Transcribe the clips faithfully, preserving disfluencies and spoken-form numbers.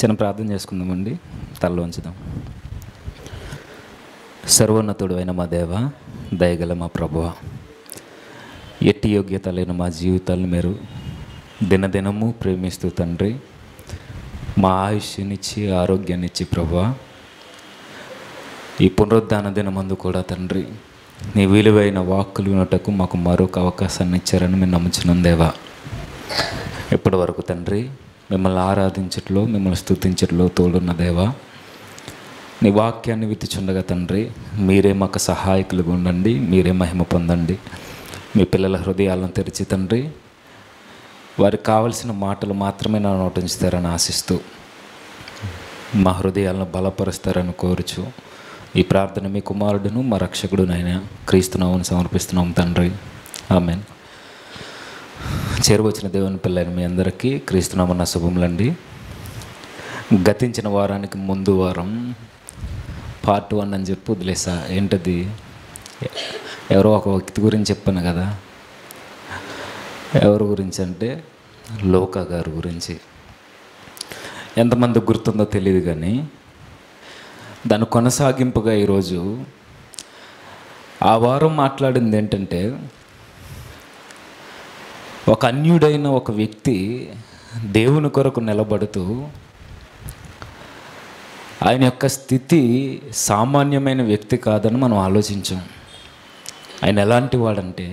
చిన్న ప్రార్థన చేసుకుందామండి. తలలో ఉంచుదాం. సర్వోన్నతుడు అయిన మా దేవ, దయగల మా ప్రభువ, ఎట్టి యోగ్యత లేని మా జీవితాలను మీరు దినదినము ప్రేమిస్తూ తండ్రి, మా ఆయుష్నిచ్చి ఆరోగ్యాన్నిచ్చి ప్రభువ, ఈ పునరుద్ధాన దినమందు కూడా తండ్రి నీ విలువైన వాక్కులు వినటకు మాకు మరొక అవకాశాన్ని ఇచ్చారని మేము నమ్ముచున్నాం దేవా. ఇప్పటి వరకు తండ్రి మిమ్మల్ని ఆరాధించట్లో, మిమ్మల్ని స్తుతించట్లో తోడున్న దేవా, నీ వాక్యాన్ని విత్తుచుండగా తండ్రి మీరే మాకు సహాయకులుగా ఉండండి, మీరే మహిమ పొందండి. మీ పిల్లల హృదయాలను తెరిచి తండ్రి వారికి కావలసిన మాటలు మాత్రమే నా నోట ఉంచుతారని ఆశిస్తూ మా హృదయాలను బలపరుస్తారని కోరుచు ఈ ప్రార్థన మీ కుమారుడును మా రక్షకుడునైనా క్రీస్తునామని సమర్పిస్తున్నాం తండ్రి, ఆమెన్. చేరువచ్చిన దేవుని పిల్లైన మీ అందరికీ క్రీస్తునామన్న శుభములండి. గతించిన వారానికి ముందు వారం పార్ట్ వన్ అని చెప్పి వదిలేసా. ఏంటది? ఎవరో ఒక వ్యక్తి గురించి చెప్పాను కదా. ఎవరి గురించి అంటే లోకా గారి గురించి. ఎంతమంది గుర్తుందో తెలియదు కానీ దాని కొనసాగింపుగా ఈరోజు ఆ వారం మాట్లాడింది ఏంటంటే, ఒక అన్యుడైన ఒక వ్యక్తి దేవుని కొరకు నిలబడుతూ ఆయన యొక్క స్థితి సామాన్యమైన వ్యక్తి కాదని మనం ఆలోచించాం. ఆయన ఎలాంటి వాడంటే,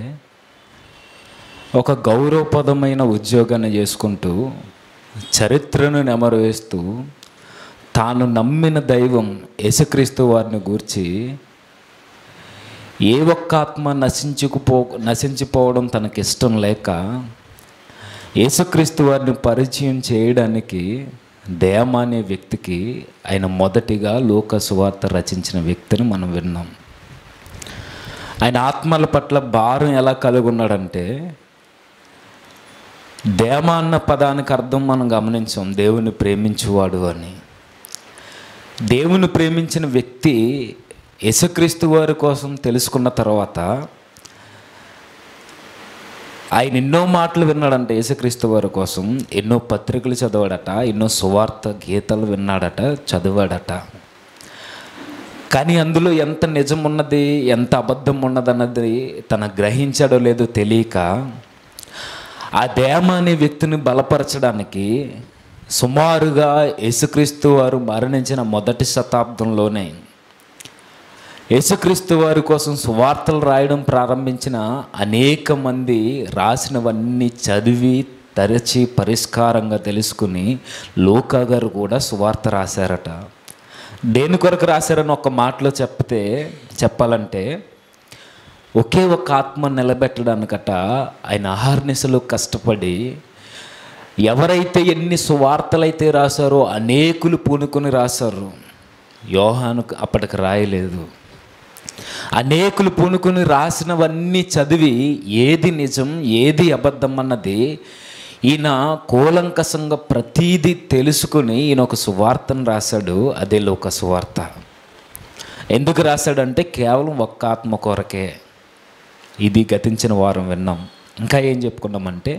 ఒక గౌరవపదమైన ఉద్యోగాన్ని చేసుకుంటూ చరిత్రను నెమరు వేస్తూ తాను నమ్మిన దైవం యేసుక్రీస్తు వారిని గూర్చి ఏ ఒక్క ఆత్మ నశించుకుపో నశించిపోవడం తనకిష్టం లేక యేసుక్రీస్తు వారిని పరిచయం చేయడానికి దేమ అనే వ్యక్తికి ఆయన మొదటిగా లోక సువార్త రచించిన వ్యక్తిని మనం విన్నాం. ఆయన ఆత్మల పట్ల భారం ఎలా కలిగి ఉన్నాడంటే, దేమ అన్న పదానికి అర్థం మనం గమనించాం, దేవుని ప్రేమించువాడు అని. దేవుని ప్రేమించిన వ్యక్తి యేసుక్రీస్తు వారి కోసం తెలుసుకున్న తర్వాత ఆయన ఎన్నో మాటలు విన్నాడంట. యేసుక్రీస్తు వారి కోసం ఎన్నో పత్రికలు చదివాడట, ఎన్నో సువార్త గీతాలు విన్నాడట, చదివాడట. కానీ అందులో ఎంత నిజం ఉన్నది, ఎంత అబద్ధం ఉన్నదన్నది తన గ్రహించాడో లేదో తెలియక ఆ దేమ అనే వ్యక్తిని బలపరచడానికి సుమారుగా యేసుక్రీస్తు వారు మరణించిన మొదటి శతాబ్దంలోనే యేసుక్రీస్తు వారి కోసం సువార్తలు రాయడం ప్రారంభించిన అనేక మంది రాసినవన్నీ చదివి తరచి పరిష్కారంగా తెలుసుకుని లోకా గారు కూడా సువార్త రాశారట. దేని కొరకు రాశారని ఒక మాటలో చెప్తే చెప్పాలంటే, ఒకే ఒక ఆత్మ నిలబెట్టడానికట ఆయన అహర్నిశలు కష్టపడి ఎవరైతే ఎన్ని సువార్తలైతే రాశారో అనేకులు పూనుకొని రాశారు. యోహాను అప్పటికి రాయలేదు. అనేకులు పూనుకొని రాసినవన్నీ చదివి ఏది నిజం ఏది అబద్ధం అన్నది ఈయన కూలంకషంగా ప్రతీది తెలుసుకుని ఈయన ఒక సువార్తను రాశాడు. అదే లోక సువార్త. ఎందుకు రాశాడంటే కేవలం ఒక్క ఆత్మ కొరకే. ఇది గతించిన వారం విన్నాం. ఇంకా ఏం చెప్పుకున్నామంటే,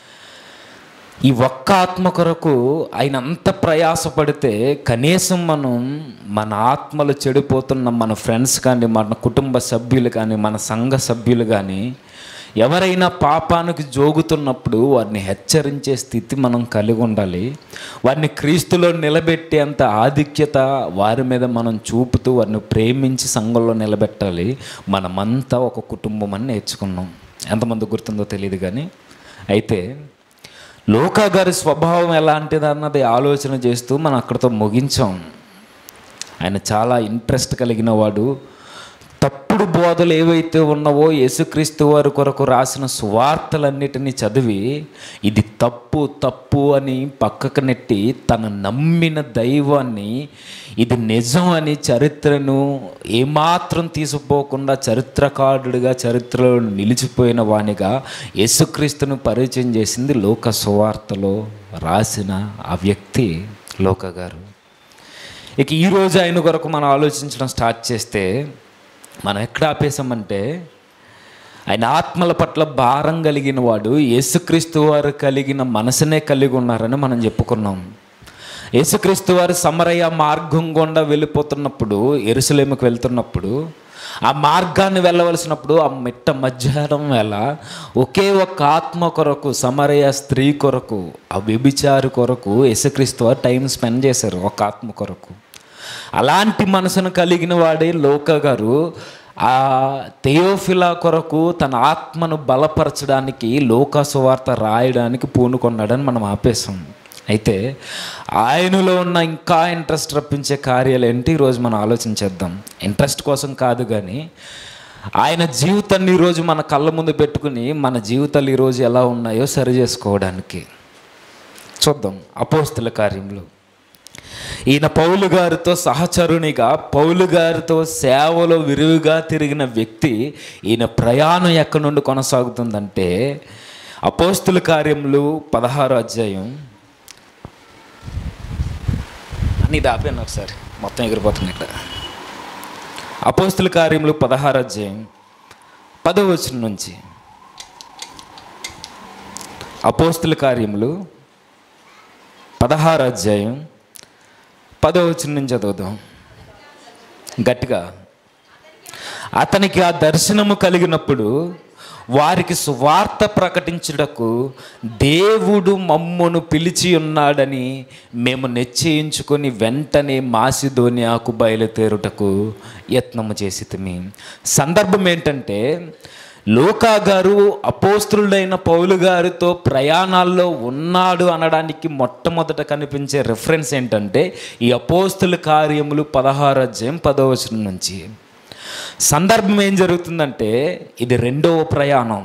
ఈ ఒక్క ఆత్మ కొరకు ఆయన అంత ప్రయాసపడితే కనీసం మనం మన ఆత్మలు చెడిపోతున్న మన ఫ్రెండ్స్ కానీ, మన కుటుంబ సభ్యులు కానీ, మన సంఘ సభ్యులు కానీ ఎవరైనా పాపానికి జోగుతున్నప్పుడు వారిని హెచ్చరించే స్థితి మనం కలిగి ఉండాలి. వారిని క్రీస్తులో నిలబెట్టేంత ఆధిక్యత వారి మీద మనం చూపుతూ వారిని ప్రేమించి సంఘంలో నిలబెట్టాలి. మనమంతా ఒక కుటుంబం అని నేర్చుకున్నాం. ఎంతమంది గుర్తుందో తెలియదు కానీ, అయితే లోకా గారి స్వభావం ఎలాంటిది అన్నది ఆలోచన చేస్తూ మనం అక్కడితో ముగించాం. ఆయన చాలా ఇంట్రెస్ట్ కలిగిన వాడు. తప్పుడు బోధలు ఏవైతే ఉన్నావో యేసుక్రీస్తు వారి కొరకు రాసిన సువార్తలన్నిటినీ చదివి ఇది తప్పు తప్పు అని పక్కకు నెట్టి తను నమ్మిన దైవాన్ని ఇది నిజం అని చరిత్రను ఏమాత్రం తీసిపోకుండా చరిత్రకారుడిగా చరిత్రలో నిలిచిపోయిన వానిగా యేసుక్రీస్తును పరిచయం చేసింది లోక సువార్తలో రాసిన ఆ వ్యక్తి లోకా గారు. ఇక ఈరోజు ఆయన కొరకు మనం ఆలోచించడం స్టార్ట్ చేస్తే మనం ఎక్కడ ఆపేసామంటే, ఆయన ఆత్మల పట్ల భారం కలిగిన వాడు, యేసుక్రీస్తు వారు కలిగిన మనసునే కలిగి ఉన్నారని మనం చెప్పుకున్నాం. యేసుక్రీస్తు వారు సమరయ మార్గం గుండా వెళ్ళిపోతున్నప్పుడు, యెరూషలేముకు వెళ్తున్నప్పుడు, ఆ మార్గాన్ని వెళ్ళవలసినప్పుడు ఆ మిట్ట మధ్యాహ్నం వేళ ఒకే ఒక్క ఆత్మ కొరకు, సమరయ స్త్రీ కొరకు, ఆ వ్యభిచారి కొరకు యేసుక్రీస్తు వారు టైం స్పెండ్ చేశారు, ఒక ఆత్మ కొరకు. అలాంటి మనసును కలిగిన వాడే లూకా గారు ఆ థెయోఫిలా కొరకు తన ఆత్మను బలపరచడానికి లూకా సువార్త రాయడానికి పూనుకొన్నాడని మనం ఆపేసాం. అయితే ఆయనలో ఉన్న ఇంకా ఇంట్రెస్ట్ రప్పించే కార్యాలు ఏంటి ఈరోజు మనం ఆలోచించేద్దాం. ఇంట్రెస్ట్ కోసం కాదు కానీ ఆయన జీవితాన్ని ఈరోజు మన కళ్ళ ముందు పెట్టుకుని మన జీవితాలు ఈరోజు ఎలా ఉన్నాయో సరి చేసుకోవడానికి చూద్దాం. అపోస్తల కార్యములు. ఈయన పౌలు గారితో సహచరునిగా, పౌలు గారితో సేవలో విరివిగా తిరిగిన వ్యక్తి. ఈయన ప్రయాణం ఎక్కడి నుండి కొనసాగుతుందంటే అపోస్తల కార్యములు పదహారో అధ్యాయం. ఇది ఆపాను ఒకసారి, మొత్తం ఎగిరిపోతుంది ఇక్కడ. అపోస్తల కార్యములు పదహారు అధ్యాయం పదో వచనం నుంచి. అపోస్తల కార్యములు పదహారు అధ్యాయం పదో వచనం నుంచి చదువుదాం గట్టిగా. అతనికి ఆ దర్శనము కలిగినప్పుడు వారికి సువార్త ప్రకటించుటకు దేవుడు మమ్మును పిలిచి ఉన్నాడని మేము నిశ్చయించుకొని వెంటనే మాసిదోనియాకు బయలుదేరుటకు యత్నము చేసితిమి. సందర్భం ఏంటంటే, లూకా గారు అపోస్తలుడైన పౌలు గారితో ప్రయాణాల్లో ఉన్నాడు అనడానికి మొట్టమొదట కనిపించే రిఫరెన్స్ ఏంటంటే ఈ అపోస్తల కార్యములు పదహారు అధ్యాయం పదో వచనం నుంచి. సందర్భం ఏం జరుగుతుందంటే ఇది రెండవ ప్రయాణం.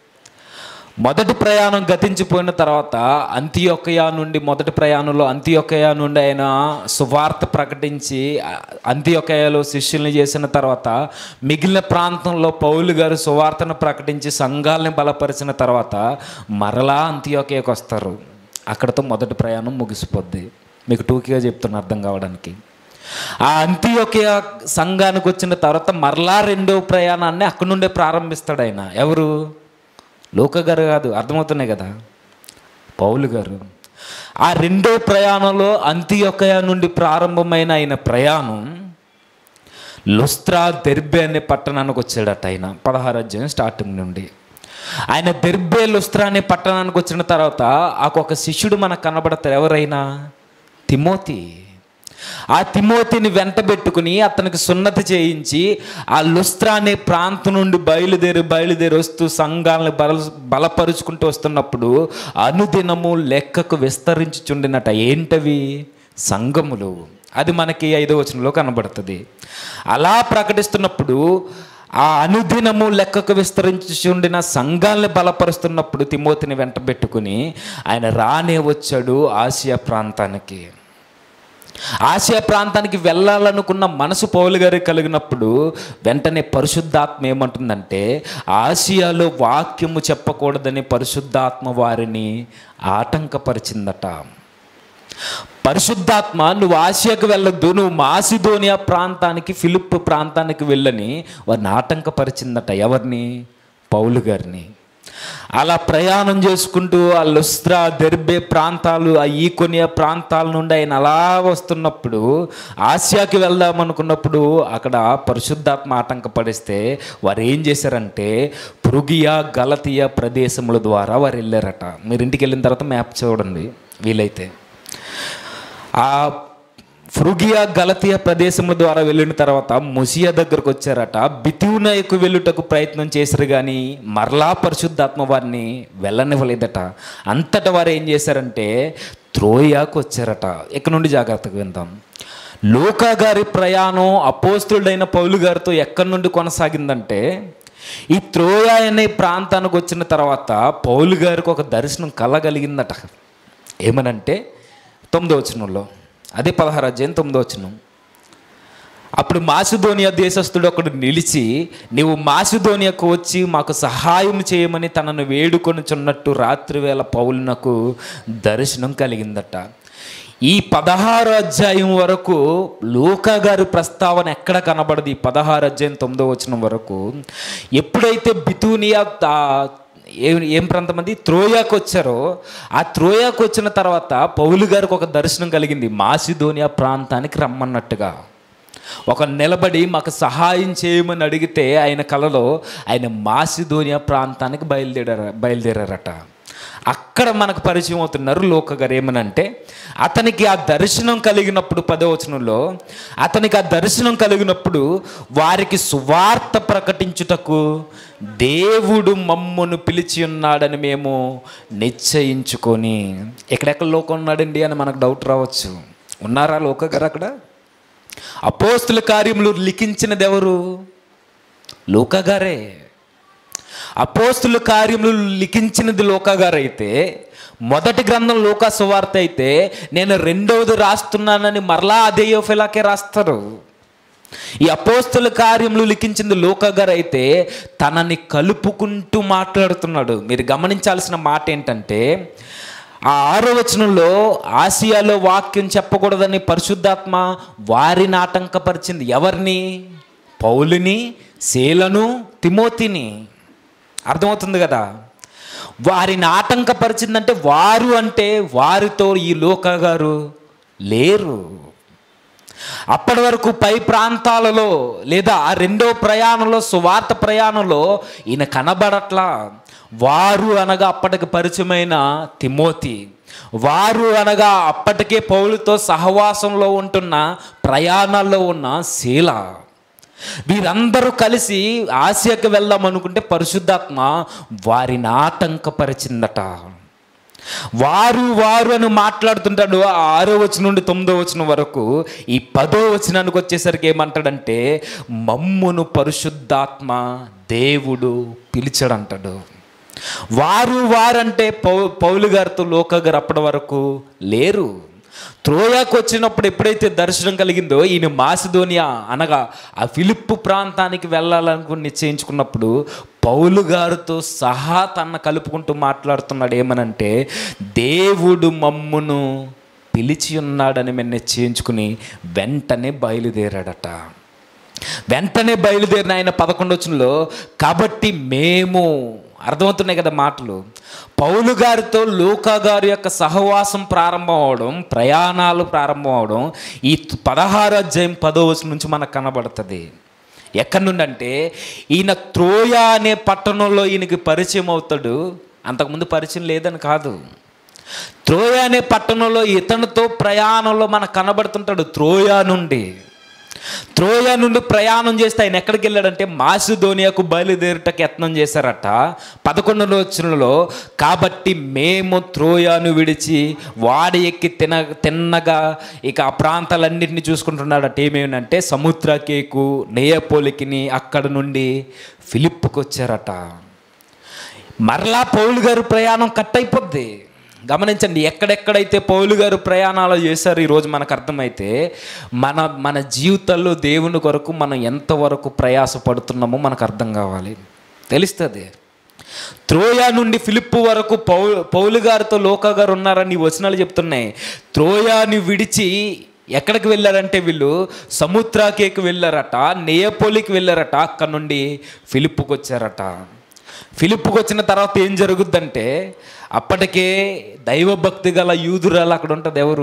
మొదటి ప్రయాణం గతించిపోయిన తర్వాత అంతియొకయ నుండి, మొదటి ప్రయాణంలో అంతియొకయ నుండి ఆయన సువార్త ప్రకటించి అంతియొకయలో శిష్యుల్ని చేసిన తర్వాత మిగిలిన ప్రాంతంలో పౌలు గారు సువార్తను ప్రకటించి సంఘాలని బలపరిచిన తర్వాత మరలా అంతియొకయకు వస్తారు. అక్కడతో మొదటి ప్రయాణం ముగిసిపోద్ది. మీకు టూకీగా చెప్తున్నా అర్థం కావడానికి. ఆ అంతియొకయ సంఘానికి వచ్చిన తర్వాత మరలా రెండవ ప్రయాణాన్ని అక్కడి నుండే ప్రారంభిస్తాడు ఆయన. ఎవరు? లూకా గారు కాదు, అర్థమవుతున్నాయి కదా, పౌలు గారు. ఆ రెండో ప్రయాణంలో అంతియొకయ నుండి ప్రారంభమైన ఆయన ప్రయాణం లుస్త్రా, దెర్బే అనే పట్టణానికి వచ్చాడట ఆయన. పదహారు అధ్యాయం స్టార్టింగ్ నుండి ఆయన దెర్బే, లుస్త్రా అనే పట్టణానికి వచ్చిన తర్వాత ఆ ఒక శిష్యుడు మనకు కనబడతారు. ఎవరైనా? తిమోతి. ఆ తిమోతిని వెంటబెట్టుకుని అతనికి సున్నతి చేయించి ఆ లుస్త్రా అనే ప్రాంతం నుండి బయలుదేరి బయలుదేరి వస్తూ సంఘాలను బల బలపరుచుకుంటూ వస్తున్నప్పుడు అనుదినము లెక్కకు విస్తరించుచుండినట. ఏంటవి? సంఘములు. అది మనకి ఐదో వచనంలో కనబడుతుంది. అలా ప్రకటిస్తున్నప్పుడు ఆ అనుదినము లెక్కకు విస్తరించుచుండిన సంఘాలను బలపరుస్తున్నప్పుడు తిమోతిని వెంటబెట్టుకుని ఆయన రానే వచ్చాడు ఆసియా ప్రాంతానికి. ఆసియా ప్రాంతానికి వెళ్ళాలనుకున్న మనసు పౌలు గారికి కలిగినప్పుడు వెంటనే పరిశుద్ధాత్మ ఏమంటుందంటే ఆసియాలో వాక్యము చెప్పకూడదని పరిశుద్ధాత్మ వారిని ఆటంకపరిచిందట. పరిశుద్ధాత్మ నువ్వు ఆసియాకు వెళ్ళొద్దు, నువ్వు మాసిదోనియా ప్రాంతానికి, ఫిలిప్ ప్రాంతానికి వెళ్ళని వారిని ఆటంకపరిచిందట. ఎవరిని? పౌలు గారిని. అలా ప్రయాణం చేసుకుంటూ ఆ లుస్త్రా, దెర్బే ప్రాంతాలు, ఆ ఈకొనియా ప్రాంతాల నుండి ఆయన అలా వస్తున్నప్పుడు ఆసియాకి వెళ్దాం అనుకున్నప్పుడు అక్కడ పరిశుద్ధాత్మ ఆటంకపడిస్తే వారు ఏం చేశారంటే ఫ్రుగియా, గలతియా ప్రదేశముల ద్వారా వారు వెళ్ళారట. మీరు ఇంటికి వెళ్ళిన తర్వాత మ్యాప్ చూడండి వీలైతే. ఆ ఫ్రుగియా, గలతియా ప్రదేశముల ద్వారా వెళ్ళిన తర్వాత ముసియా దగ్గరకు వచ్చారట. బితూనియాకు వెళ్ళుటకు ప్రయత్నం చేశారు కానీ మరలా పరిశుద్ధాత్మ వారిని వెళ్ళనివ్వలేదట. అంతటా వారు ఏం చేశారంటే త్రోయాకు వచ్చారట. ఇక్కడ నుండి జాగ్రత్తగా విందాం. లూకా గారి ప్రయాణం అపోస్తలుడైన పౌలు గారితో ఎక్కడి నుండి కొనసాగిందంటే ఈ త్రోయా అనే ప్రాంతానికి వచ్చిన తర్వాత పౌలు గారికి ఒక దర్శనం కలగలిగిందట. ఏమనంటే తొమ్మిదో వచనంలో, అదే పదహారు అధ్యాయం తొమ్మిదో వచనం. అప్పుడు మాసిదోనియా దేశస్థుడు ఒకడు నిలిచి నీవు మాసిదోనియాకు వచ్చి మాకు సహాయం చేయమని తనను వేడుకొనుచున్నట్టు రాత్రివేళ పౌలునకు దర్శనం కలిగిందట. ఈ పదహారు అధ్యాయం వరకు లూకా గారి ప్రస్తావన ఎక్కడ కనబడదు. ఈ పదహారు అధ్యాయం తొమ్మిదో వచనం వరకు ఎప్పుడైతే బితూనియా ఏం ఏం ప్రాంతం అది త్రోయాకు వచ్చారో, ఆ త్రోయాకు వచ్చిన తర్వాత పౌలు గారికి ఒక దర్శనం కలిగింది, మాసిదోనియా ప్రాంతానికి రమ్మన్నట్టుగా. ఒక నిలబడి మాకు సహాయం చేయమని అడిగితే ఆయన కలలో ఆయన మాసిదోనియా ప్రాంతానికి బయలుదేరారు బయలుదేరారట అక్కడ మనకు పరిచయం అవుతున్నారు లూకా గారు. ఏమనంటే అతనికి ఆ దర్శనం కలిగినప్పుడు, పదో వచనంలో అతనికి ఆ దర్శనం కలిగినప్పుడు వారికి సువార్త ప్రకటించుటకు దేవుడు మమ్మును పిలిచి ఉన్నాడని మేము నిశ్చయించుకొని. ఎక్కడెక్కడ లోకం ఉన్నాడండి అని మనకు డౌట్ రావచ్చు. ఉన్నారా లూకా గారు అక్కడ? అపోస్తుల కార్యములు లిఖించినది ఎవరు? లూకా గారే. అపోస్తుల కార్యములు లిఖించినది లూకా గారు అయితే, మొదటి గ్రంథం లూకా సువార్త అయితే, నేను రెండవది రాస్తున్నానని మరలా అదే యోఫెలాకే రాస్తారు. ఈ అపోస్తుల కార్యములు లిఖించింది లూకా గారు అయితే తనని కలుపుకుంటూ మాట్లాడుతున్నాడు. మీరు గమనించాల్సిన మాట ఏంటంటే, ఆ ఆరో వచనంలో ఆసియాలో వాక్యం చెప్పకూడదని పరిశుద్ధాత్మ వారిని ఆటంకపరిచింది. ఎవరిని? పౌలుని, శీలను, తిమోతిని. అర్థమవుతుంది కదా? వారిని ఆటంకపరిచిందంటే వారు అంటే వారితో ఈ లూకా గారు లేరు. అప్పటి వరకు పై ప్రాంతాలలో లేదా ఆ రెండో ప్రయాణంలో, సువార్త ప్రయాణంలో ఈయన కనబడట్లా. వారు అనగా అప్పటికి పరిచయమైన తిమోతి, వారు అనగా అప్పటికే పౌలుతో సహవాసంలో ఉంటున్న, ప్రయాణాల్లో ఉన్న శీల, వీరందరూ కలిసి ఆసియాకి వెళ్దాం అనుకుంటే పరిశుద్ధాత్మ వారిని ఆటంకపరిచిందట. వారు వారు అని మాట్లాడుతుంటాడు ఆ ఆరో వచనం నుండి తొమ్మిదో వచనం వరకు. ఈ పదో వచనానికి వచ్చేసరికి ఏమంటాడంటే, మమ్మును పరిశుద్ధాత్మ దేవుడు పిలిచాడంటాడు. వారు వారంటే పౌ పౌలు గారితో లూకా గారు అప్పటి వరకు లేరు. త్రోయాకు వచ్చినప్పుడు ఎప్పుడైతే దర్శనం కలిగిందో, ఈయన మాసిదోనియా అనగా ఆ ఫిలిప్పు ప్రాంతానికి వెళ్ళాలనుకుని నిశ్చయించుకున్నప్పుడు పౌలు గారితో సహా తన కలుపుకుంటూ మాట్లాడుతున్నాడు. ఏమనంటే, దేవుడు మమ్మును పిలిచి ఉన్నాడని మేము నిశ్చయించుకుని వెంటనే బయలుదేరాడట. వెంటనే బయలుదేరిన ఆయన పదకొండు వచనంలో, కాబట్టి మేము, అర్థమవుతున్నాయి కదా మాటలు, పౌలు గారితో లూకా గారి యొక్క సహవాసం ప్రారంభం అవడం, ప్రయాణాలు ప్రారంభం అవడం ఈ పదహారు అధ్యాయం పదో వచనం నుంచి మనకు కనబడుతుంది. ఎక్కడి నుండి అంటే, ఈయన త్రోయా అనే పట్టణంలో ఈయనకి పరిచయం అవుతాడు. అంతకుముందు పరిచయం లేదని కాదు. త్రోయా అనే పట్టణంలో ఇతనితో ప్రయాణంలో మనకు కనబడుతుంటాడు. త్రోయా నుండి త్రోయా నుండి ప్రయాణం చేస్తే ఆయన ఎక్కడికి వెళ్ళాడంటే మాసిదోనియాకు బయలుదేరుటకు యత్నం చేశారట. పదకొండవ వచనంలో, కాబట్టి మేము త్రోయాను విడిచి వాడి ఎక్కి తిన తిన్నగా ఇక ఆ ప్రాంతాలన్నింటినీ చూసుకుంటున్నాడట. ఏమేమంటే సముద్రకేకు, నెయపోలికిని, అక్కడ నుండి ఫిలిప్పుకి వచ్చారట. మరలా పౌలు గారు ప్రయాణం కట్ అయిపోద్ది. గమనించండి, ఎక్కడెక్కడైతే పౌలు గారు ప్రయాణాలు చేశారు ఈరోజు మనకు అర్థమైతే, మన మన జీవితాల్లో దేవుని కొరకు మనం ఎంతవరకు ప్రయాసపడుతున్నామో మనకు అర్థం కావాలి, తెలుస్తుంది. త్రోయా నుండి ఫిలిప్పు వరకు పౌ పౌలు గారితో లూకా గారు ఉన్నారని వచనాలు చెప్తున్నాయి. త్రోయాని విడిచి ఎక్కడికి వెళ్ళారంటే వీళ్ళు సముద్రకేకి వెళ్ళారట, నెయపోలికి వెళ్ళారట, అక్కడ నుండి ఫిలిప్పుకి వచ్చారట. ఫిలిప్పుకి వచ్చిన తర్వాత ఏం జరుగుద్దంటే, అప్పటికే దైవభక్తి గల యూదురాలు అక్కడ ఉంటుంది. ఎవరు?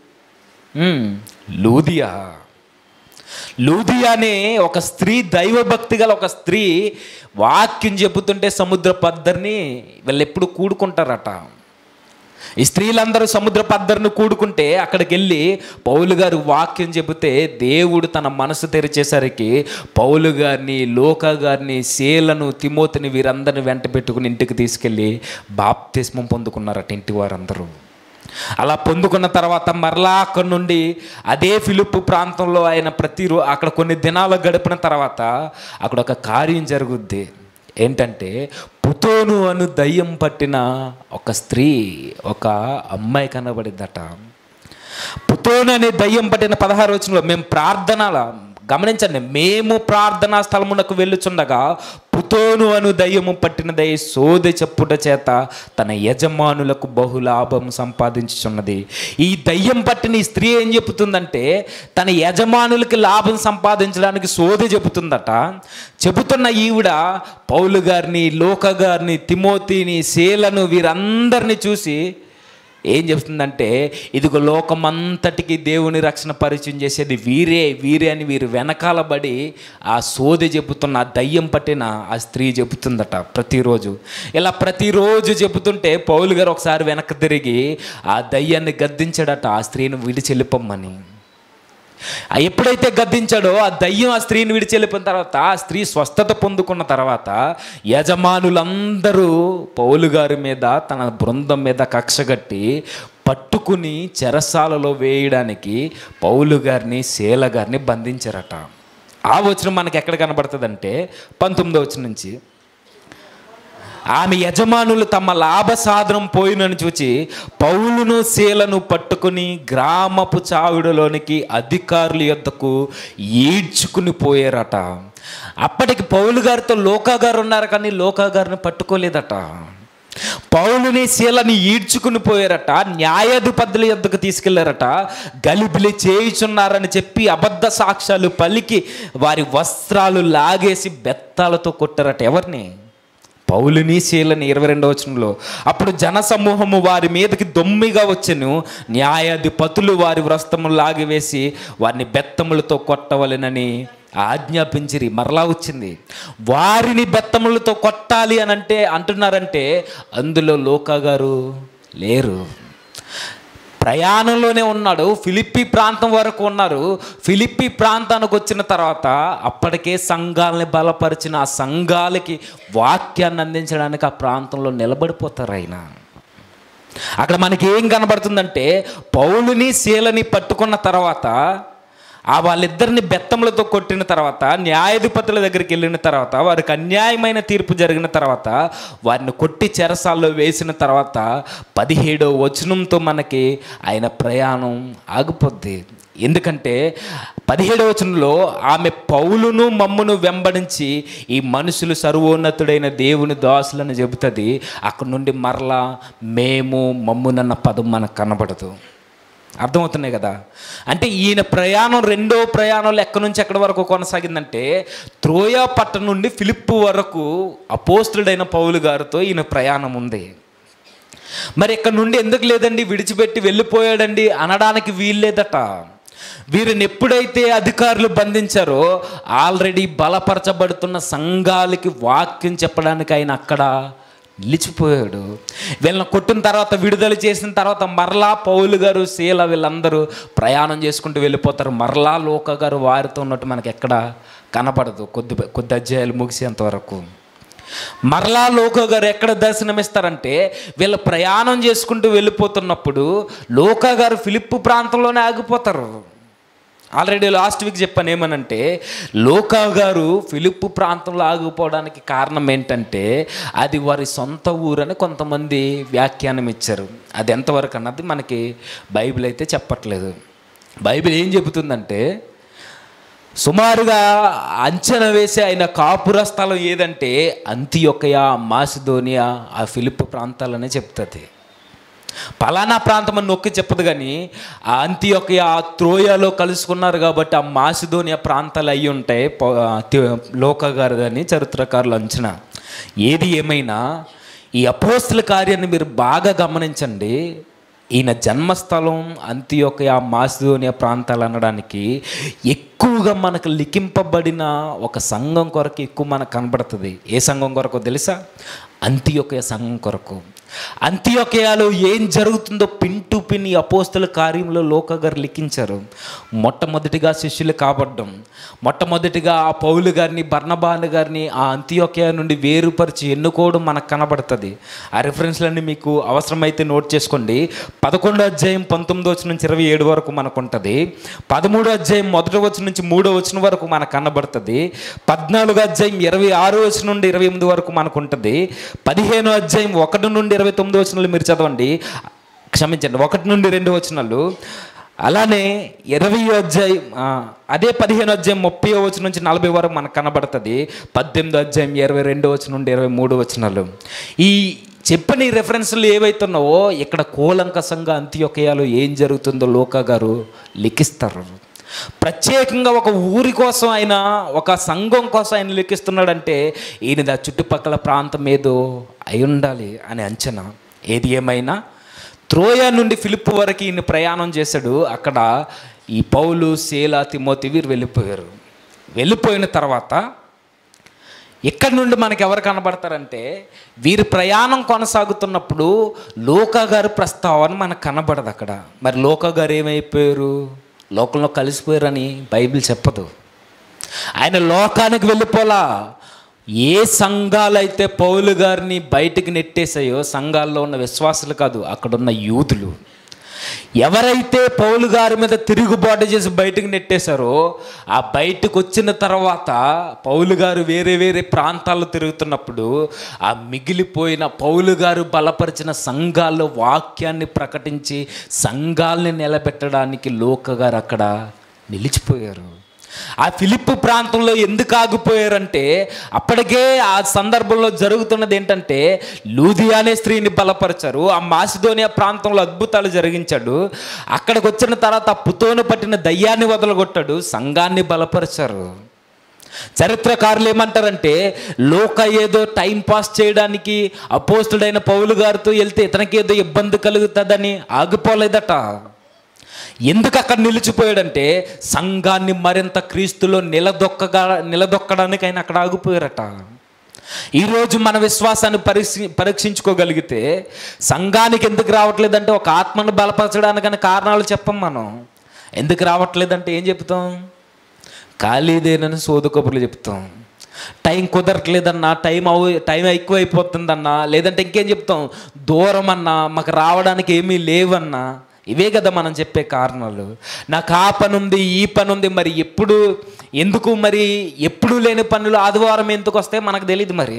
లూదియా. లూదియా అనే ఒక స్త్రీ, దైవభక్తి గల ఒక స్త్రీ వాక్యం చెబుతుంటే సముద్ర పద్దరిని వీళ్ళు ఎప్పుడు కూడుకుంటారట. ఈ స్త్రీలందరూ సముద్ర పద్దరిని కూడుకుంటే అక్కడికి వెళ్ళి పౌలు గారు వాక్యం చెబితే దేవుడు తన మనసు తెరిచేసరికి పౌలు గారిని, లూకా గారిని, శీలను, తిమోతిని వీరందరిని వెంట పెట్టుకుని ఇంటికి తీసుకెళ్ళి బాప్తిస్మం పొందుకున్నారట ఇంటి వారందరూ. అలా పొందుకున్న తర్వాత మరలా అక్కడ నుండి అదే ఫిలిప్పు ప్రాంతంలో ఆయన ప్రతిరో అక్కడ కొన్ని దినాలు గడిపిన తర్వాత అక్కడ ఒక కార్యం జరుగుద్ది. ఏంటంటే, పుతోను అను దయ్యం పట్టిన ఒక స్త్రీ, ఒక అమ్మాయి కనబడిద్దట. పుతోను అనే దయ్యం పట్టిన పదహారు వచనంలో మేము ప్రార్థనల గమనించండి, మేము ప్రార్థనా స్థలమునకు వెళ్ళుచుండగా పుతోను అను దయ్యము పట్టిన దయ్య సోదె చెప్పుట చేత తన యజమానులకు బహులాభం సంపాదించుచున్నది. ఈ దయ్యం పట్టిన ఈ స్త్రీ ఏం చెబుతుందంటే తన యజమానులకి లాభం సంపాదించడానికి సోదె చెబుతుందట. చెబుతున్న ఈవిడ పౌలు గారిని, లోక గారిని, తిమోతిని, శీలను వీరందరినీ చూసి ఏం చెప్తుందంటే, ఇదిగో లోకమంతటికి దేవుని రక్షణ పరిచయం చేసేది వీరే వీరే అని వీరు వెనకాల పడి ఆ సోదె చెబుతున్న, ఆ దయ్యం పట్టిన ఆ స్త్రీ చెబుతుందట ప్రతిరోజు. ఇలా ప్రతిరోజు చెబుతుంటే పౌలు గారు ఒకసారి వెనక్కి తిరిగి ఆ దయ్యాన్ని గద్దించాడట, ఆ స్త్రీని విడిచి వెళ్ళిపోమ్మని. ఎప్పుడైతే గద్దించాడో ఆ దయ్యం ఆ స్త్రీని విడిచి వెళ్ళిపోయిన తర్వాత, ఆ స్త్రీ స్వస్థత పొందుకున్న తర్వాత యజమానులందరూ పౌలు గారి మీద, తన బృందం మీద కక్షగట్టి పట్టుకుని చెరసాలలో వేయడానికి పౌలు గారిని, శీల గారిని బంధించారట. ఆ వచనం మనకి ఎక్కడ కనబడుతుందంటే పంతొమ్మిదో వచనం నుంచి, ఆమె యజమానులు తమ లాభ సాధనం పోయినని చూచి పౌలును శీలను పట్టుకుని గ్రామపు చావిడలోనికి అధికారుల యొద్దకు ఈడ్చుకుని పోయారట. అప్పటికి పౌలు గారితో లోకా గారు ఉన్నారు, కానీ లోకా గారిని పట్టుకోలేదట. పౌలుని శీలని ఈడ్చుకుని పోయారట. న్యాయాధిపతుల యొద్దకు తీసుకెళ్లారట. గలిబిలి చేయుచున్నారని చెప్పి అబద్ధ సాక్ష్యాలు పలికి వారి వస్త్రాలు లాగేసి బెత్తాలతో కొట్టారట. ఎవరిని? పౌలుని, శీలని. ఇరవై రెండవ వచనంలో, అప్పుడు జనసమూహము వారి మీదకి దొమ్మిగా వచ్చెను. న్యాయాధిపతులు వారి వస్త్రములు లాగివేసి వారిని బెత్తములతో కొట్టవలెనని ఆజ్ఞాపించిరి. మరలా వచ్చింది, వారిని బెత్తములతో కొట్టాలి అని అంటే అంటున్నారంటే అందులో లోకా గారు లేరు. ప్రయాణంలోనే ఉన్నాడు. ఫిలిప్పీ ప్రాంతం వరకు ఉన్నారు. ఫిలిప్పీ ప్రాంతానికి వచ్చిన తర్వాత అప్పటికే సంఘాలని బలపరిచిన ఆ సంఘాలకి వాక్యాన్ని అందించడానికి ఆ ప్రాంతంలో నిలబడిపోతారు ఆయన. అక్కడ మనకి ఏం కనబడుతుందంటే, పౌలుని శీలని పట్టుకున్న తర్వాత, ఆ వాళ్ళిద్దరిని బెత్తములతో కొట్టిన తర్వాత, న్యాయాధిపతుల దగ్గరికి వెళ్ళిన తర్వాత, వారికి అన్యాయమైన తీర్పు జరిగిన తర్వాత, వారిని కొట్టి చెరసాల్లో వేసిన తర్వాత పదిహేడవ వచనంతో మనకి ఆయన ప్రయాణం ఆగిపోద్ది. ఎందుకంటే పదిహేడవ వచనంలో ఆమె పౌలును మమ్మును వెంబడించి ఈ మనుషులు సర్వోన్నతుడైన దేవుని దాసులని చెబుతుంది. అక్కడ నుండి మరలా మేము మమ్మునన్న పదం మనకు కనబడదు. అర్థమవుతున్నాయి కదా? అంటే ఈయన ప్రయాణం, రెండో ప్రయాణంలో ఎక్కడి నుంచి ఎక్కడి వరకు కొనసాగిందంటే, త్రోయా పట్టణం నుండి ఫిలిప్పు వరకు అపోస్తుడైన పౌలు గారితో ఈయన ప్రయాణం ఉంది. మరి ఇక్కడ నుండి ఎందుకు లేదండి, విడిచిపెట్టి వెళ్ళిపోయాడండి అనడానికి వీల్లేదట. వీరిని ఎప్పుడైతే అధికారులు బంధించారో ఆల్రెడీ బలపరచబడుతున్న సంఘాలకి వాక్యం చెప్పడానికి ఆయన అక్కడ నిలిచిపోయాడు. వీళ్ళని కొట్టిన తర్వాత, విడుదల చేసిన తర్వాత మరలా పౌలు గారు, శీల వీళ్ళందరూ ప్రయాణం చేసుకుంటూ వెళ్ళిపోతారు. మరలా లోక గారు వారితో ఉన్నట్టు మనకి ఎక్కడ కనపడదు. కొద్ది కొద్ది అధ్యాయాలు ముగిసేంత వరకు మరలా లోక గారు ఎక్కడ దర్శనమిస్తారంటే, వీళ్ళ ప్రయాణం చేసుకుంటూ వెళ్ళిపోతున్నప్పుడు లోక గారు ఫిలిప్పు ప్రాంతంలోనే ఆగిపోతారు. ఆల్రెడీ లాస్ట్ వీక్ చెప్పాను ఏమనంటే, లోకా గారు ఫిలిప్పు ప్రాంతంలో ఆగిపోవడానికి కారణం ఏంటంటే, అది వారి సొంత ఊరని కొంతమంది వ్యాఖ్యానం ఇచ్చారు. అది ఎంతవరకు అన్నది మనకి బైబిల్ అయితే చెప్పట్లేదు. బైబిల్ ఏం చెబుతుందంటే, సుమారుగా అంచనా వేసే ఆయన కాపుర స్థలం ఏదంటే అంతియొకయ, మాసిదోనియా, ఆ ఫిలిప్పు ప్రాంతాలనే చెప్తుంది. పలానా ప్రాంతం అని నొక్కి చెప్పదు, కానీ ఆ అంతియొకయ, ఆ త్రోయాలో కలుసుకున్నారు కాబట్టి ఆ మాసిదోనియా ప్రాంతాలు అయ్యి ఉంటాయి లోక గారిదని చరిత్రకారులు అంచనా. ఏది ఏమైనా ఈ అపోస్తుల కార్యాన్ని మీరు బాగా గమనించండి. ఈయన జన్మస్థలం అంతియొకయ, మాసిదోనియా ప్రాంతాలు అనడానికి ఎక్కువగా మనకు లిఖింపబడిన ఒక సంఘం కొరకు ఎక్కువ మనకు కనబడుతుంది. ఏ సంఘం కొరకు తెలుసా? అంతియొకయ సంఘం కొరకు. అంతియొకయలో ఏం జరుగుతుందో పిన్ టు పిన్ ఈ అపోస్తుల కార్యంలో లోక గారు లిఖించారు. మొట్టమొదటిగా శిష్యులు కాబడ్డం, మొట్టమొదటిగా ఆ పౌలు గారిని, బర్నబాను గారిని ఆ అంతియొకయ నుండి వేరుపరిచి ఎన్నుకోవడం మనకు కనబడుతుంది. ఆ రిఫరెన్స్లన్నీ మీకు అవసరమైతే నోట్ చేసుకోండి. పదకొండో అధ్యాయం పంతొమ్మిదో వచ్చిన నుంచి ఇరవై ఏడు వరకు మనకు ఉంటుంది. పదమూడో అధ్యాయం మొదటి వచ్చిన నుంచి మూడో వచ్చిన వరకు మనకు కనబడుతుంది. పద్నాలుగో అధ్యాయం ఇరవై ఆరో వచ్చిన నుండి ఇరవై ఎనిమిది వరకు మనకు ఉంటుంది. పదిహేనో అధ్యాయం ఒకటి నుండి ఇరవై తొమ్మిది వచనాలు మీరు చదవండి. క్షమించండి, ఒకటి నుండి రెండు వచనాలు. అలానే ఇరవై అధ్యాయం అదే పదిహేను అధ్యాయం ముప్పై వచనం నుంచి నలభై వరకు మనకు కనబడుతుంది. పద్దెనిమిదో అధ్యాయం ఇరవై రెండో వచనం నుండి ఇరవై మూడు వచనాలు ఈ చెప్పని రెఫరెన్స్లు ఏవైతున్నావో ఇక్కడ కూలంకసంగా అంత్యొకయాలో ఏం జరుగుతుందో లూకా గారు లిఖిస్తారు. ప్రత్యేకంగా ఒక ఊరి కోసం ఆయన, ఒక సంఘం కోసం ఆయన లిఖిస్తున్నాడంటే ఈయన చుట్టుపక్కల ప్రాంతం ఏదో అయి ఉండాలి అని అంచనా. ఏది ఏమైనా త్రోయ నుండి ఫిలిప్పు వరకు ఈయన ప్రయాణం చేశాడు. అక్కడ ఈ పౌలు, శీల, తిమోతి వీరు వెళ్ళిపోయారు. వెళ్ళిపోయిన తర్వాత ఇక్కడ నుండి మనకు ఎవరు కనబడతారంటే వీరి ప్రయాణం కొనసాగుతున్నప్పుడు లూకా గారి ప్రస్తావన మనకు కనబడదు అక్కడ. మరి లూకా గారు ఏమైపోయారు? లోకంలో కలిసిపోయారని బైబిల్ చెప్పదు. ఆయన లోకానికి వెళ్ళిపోలా. ఏ సంఘాలైతే పౌలు గారిని బయటికి నెట్టేసాయో సంఘాల్లో ఉన్న విశ్వాసులు కాదు, అక్కడున్న యూదులు ఎవరైతే పౌలు గారి మీద తిరుగుబాటు చేసి బయటకు నెట్టేశారో ఆ బయటకు వచ్చిన తర్వాత పౌలు గారు వేరే వేరే ప్రాంతాల్లో తిరుగుతున్నప్పుడు ఆ మిగిలిపోయిన పౌలు గారు బలపరిచిన సంఘాల్లో వాక్యాన్ని ప్రకటించి సంఘాలని నిలబెట్టడానికి లూకా గారు అక్కడ నిలిచిపోయారు. ఆ ఫిలిప్పు ప్రాంతంలో ఎందుకు ఆగిపోయారంటే అప్పటికే ఆ సందర్భంలో జరుగుతున్నది ఏంటంటే లూదియా అనే స్త్రీని బలపరిచారు. ఆ మాసిదోనియా ప్రాంతంలో అద్భుతాలు జరిగించాడు. అక్కడికి వచ్చిన తర్వాత పుతోను పట్టిన దయ్యాన్ని వదలగొట్టాడు, సంఘాన్ని బలపరిచారు. చరిత్రకారులు ఏమంటారంటే లూకా ఏదో టైం పాస్ చేయడానికి అపోస్తుడైన పౌలు గారితో వెళ్తే ఇతనికి ఏదో ఇబ్బంది కలుగుతుందని ఆగిపోలేదట. ఎందుకు అక్కడ నిలిచిపోయాడంటే సంఘాన్ని మరింత క్రీస్తులో నిలదొక్కగా నిలదొక్కడానికి ఆయన అక్కడ ఆగిపోయారట. ఈరోజు మన విశ్వాసాన్ని పరీక్ష పరీక్షించుకోగలిగితే సంఘానికి ఎందుకు రావట్లేదంటే ఒక ఆత్మను బలపరచడానికని కారణాలు చెప్పం. మనం ఎందుకు రావట్లేదంటే ఏం చెప్తాం? ఖాళీదేనని సోదు కబుర్లు చెప్తాం. టైం కుదరట్లేదన్నా, టైం అవు టైం ఎక్కువైపోతుందన్నా, లేదంటే ఇంకేం చెప్తాం? దూరం అన్నా, మాకు రావడానికి ఏమీ లేవన్నా. ఇవే కదా మనం చెప్పే కారణాలు. నాకు ఆ పని ఉంది, ఈ పని ఉంది, మరి ఎప్పుడు ఎందుకు, మరి ఎప్పుడు లేని పనులు ఆదివారం ఎందుకు వస్తాయి మనకు తెలియదు. మరి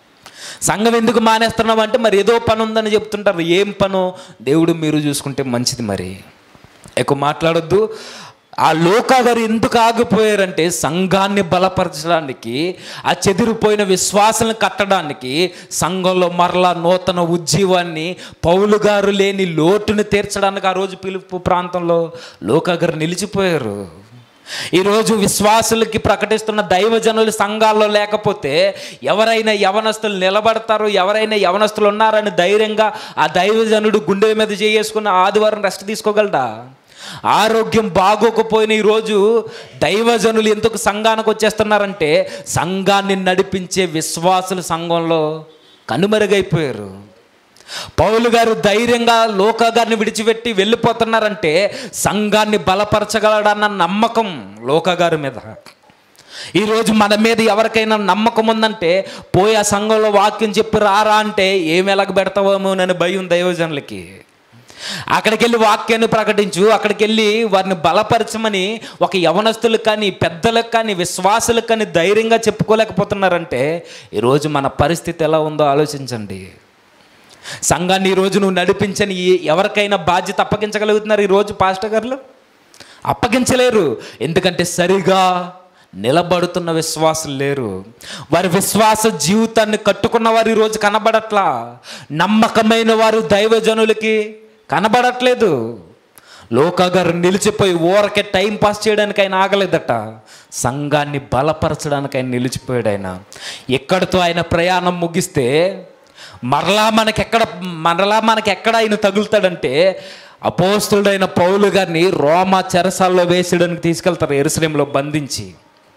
సంఘం ఎందుకు మానేస్తున్నాం అంటే మరి ఏదో పని ఉందని చెప్తుంటారు. ఏం పను దేవుడు మీరు చూసుకుంటే మంచిది. మరి ఎక్కువ మాట్లాడొద్దు. ఆ లూకా గారు ఎందుకు ఆగిపోయారంటే సంఘాన్ని బలపరచడానికి, ఆ చెదిరిపోయిన విశ్వాసాలను కట్టడానికి, సంఘంలో మరలా నూతన ఉజ్జీవాన్ని, పౌలు గారు లేని లోటుని తీర్చడానికి ఆ రోజు పిలుపు ప్రాంతంలో లూకా గారు నిలిచిపోయారు. ఈరోజు విశ్వాసులకి ప్రకటిస్తున్న దైవజనులు సంఘాల్లో లేకపోతే ఎవరైనా యవనస్తులు నిలబడతారు, ఎవరైనా యవనస్తులు ఉన్నారని ధైర్యంగా ఆ దైవజనుడు గుండె మీద చేసుకున్న ఆదివారం రెస్ట్ తీసుకోగలడా? ఆరోగ్యం బాగోకపోయిన ఈరోజు దైవజనులు ఎందుకు సంఘానికి వచ్చేస్తున్నారంటే సంఘాన్ని నడిపించే విశ్వాసులు సంఘంలో కనుమరుగైపోయారు. పౌలు గారు ధైర్యంగా లూకా గారిని విడిచిపెట్టి వెళ్ళిపోతున్నారంటే సంఘాన్ని బలపరచగలడన్న నమ్మకం లూకా గారి మీద. ఈరోజు మన మీద ఎవరికైనా నమ్మకం ఉందంటే పోయి ఆ సంఘంలో వాక్యం చెప్పి రారా అంటే ఏమి ఎలాగ పెడతావేమోనని భయం దైవజనులకి. అక్కడికి వెళ్ళి వాక్యాన్ని ప్రకటించు, అక్కడికి వెళ్ళి వారిని బలపరచమని ఒక యవనస్తులకు కానీ, పెద్దలకు కానీ, విశ్వాసులకు కానీ ధైర్యంగా చెప్పుకోలేకపోతున్నారంటే ఈరోజు మన పరిస్థితి ఎలా ఉందో ఆలోచించండి. సంఘాన్ని ఈరోజు నువ్వు నడిపించని ఎవరికైనా బాధ్యత అప్పగించగలుగుతున్నారు ఈరోజు పాస్టర్ గారులు? అప్పగించలేరు. ఎందుకంటే సరిగా నిలబడుతున్న విశ్వాసులు లేరు. వారి విశ్వాస జీవితాన్ని కట్టుకున్న వారు ఈరోజు కనబడట్లా. నమ్మకమైన వారు దైవజనులకి కనబడట్లేదు. లూకా గారు నిలిచిపోయి ఊరకే టైం పాస్ చేయడానికి ఆయన ఆగలేదట, సంఘాన్ని బలపరచడానికి ఆయన నిలిచిపోయాడు. ఆయన ఎక్కడితో ఆయన ప్రయాణం ముగిస్తే మరలా మనకెక్కడ మరలా మనకి ఎక్కడ ఆయన తగులుతాడంటే అపోస్తుడైన పౌలు గారిని రోమా చెరసాల్లో వేసేయడానికి తీసుకెళ్తారు. యెరూషలేములో బంధించి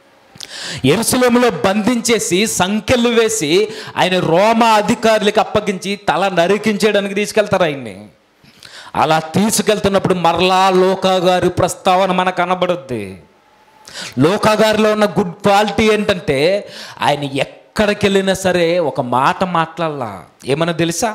యెరూషలేములో బంధించేసి సంకెళ్ళు వేసి ఆయన రోమా అధికారులకు అప్పగించి తల నరికించేయడానికి తీసుకెళ్తారు ఆయన్ని. అలా తీసుకెళ్తున్నప్పుడు మరలా లూకా గారి ప్రస్తావన మనకు కనబడుద్ది. లూకా గారిలో ఉన్న గుడ్ క్వాలిటీ ఏంటంటే ఆయన ఎక్కడికి వెళ్ళినా సరే ఒక మాట మాట్లాడాల. ఏమన్నా తెలుసా?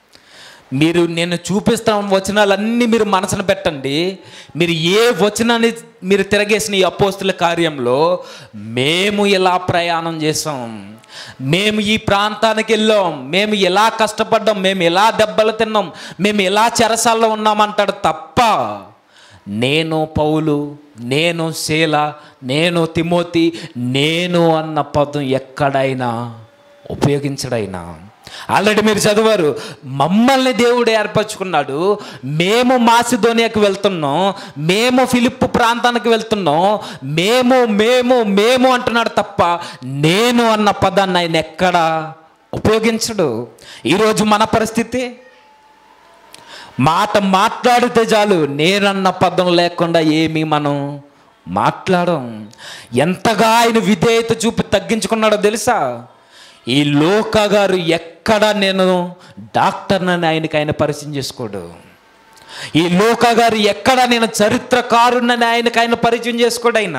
మీరు నేను చూపిస్తాం వచనాలన్నీ మీరు మనసున పెట్టండి. మీరు ఏ వచనాన్ని మీరు తిరగేసిన ఈ అపోస్తుల కార్యంలో మేము ఇలా ప్రయాణం చేసాం, మేము ఈ ప్రాంతానికి వెళ్ళాం, మేము ఎలా కష్టపడ్డాం, మేము ఎలా దెబ్బలు తిన్నాం, మేము ఎలా చెరసాల్లో ఉన్నామంటాడు తప్ప నేను పౌలు, నేను శీల, నేను తిమోతి, నేను అన్న పదం ఎక్కడైనా ఉపయోగించడైనా. ఆల్రెడీ మీరు చదివారు, మమ్మల్ని దేవుడు ఏర్పరచుకున్నాడు, మేము మాసిదోనియాకి వెళ్తున్నాం, మేము ఫిలిప్పు ప్రాంతానికి వెళ్తున్నాం, మేము మేము మేము అంటున్నాడు తప్ప నేను అన్న పదాన్ని ఆయన ఎక్కడ ఉపయోగించడు. ఈరోజు మన పరిస్థితి, మాట మాట్లాడితే చాలు నేనన్న పదం లేకుండా ఏమీ మనం మాట్లాడం. ఎంతగా ఆయన విధేయత చూపి తగ్గించుకున్నాడో తెలుసా? ఈ లోక గారు ఎక్కడ నేను డాక్టర్నని ఆయనకి ఆయన పరిచయం చేసుకోడు. ఈ లోక గారు ఎక్కడ నేను చరిత్రకారుణ్ణని ఆయనకి ఆయన పరిచయం చేసుకోడు. ఆయన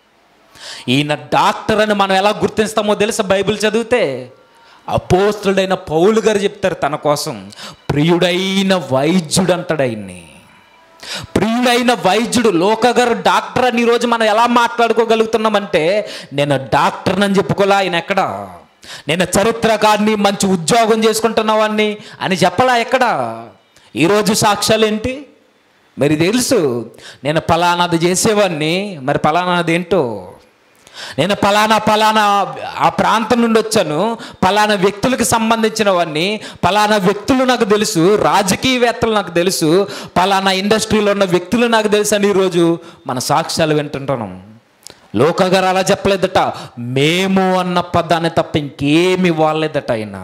ఈయన డాక్టర్ అని మనం ఎలా గుర్తిస్తామో తెలుసా? బైబిల్ చదివితే అపోస్తుడైన పౌలు గారు చెప్తారు తన కోసం, ప్రియుడైన వైద్యుడు అంటాడు ఆయన్ని. ప్రియుడైన వైద్యుడు. లోక గారు డాక్టర్ అని ఈరోజు మనం ఎలా మాట్లాడుకోగలుగుతున్నామంటే, నేను డాక్టర్ అని చెప్పుకోలే ఆయన ఎక్కడ. నేను చరిత్రకారిని, మంచి ఉద్యోగం చేసుకుంటున్నవాడిని అని చెప్పలా ఎక్కడ. ఈరోజు సాక్ష్యాలు ఏంటి మరి తెలుసు? నేను ఫలానాది చేసేవాడిని, మరి ఫలానాది ఏంటో, నేను ఫలానా ఫలానా ఆ ప్రాంతం నుండి వచ్చాను, ఫలానా వ్యక్తులకు సంబంధించిన వాడిని, ఫలానా వ్యక్తులు నాకు తెలుసు, రాజకీయవేత్తలు నాకు తెలుసు, ఫలానా ఇండస్ట్రీలో ఉన్న వ్యక్తులు నాకు తెలుసు అని ఈరోజు మన సాక్ష్యాలు వింటుంటున్నాం. లోక గారు అలా చెప్పలేదట, మేము అన్న పదాన్ని తప్ప ఇంకేమి వాళ్ళేదట ఆయన.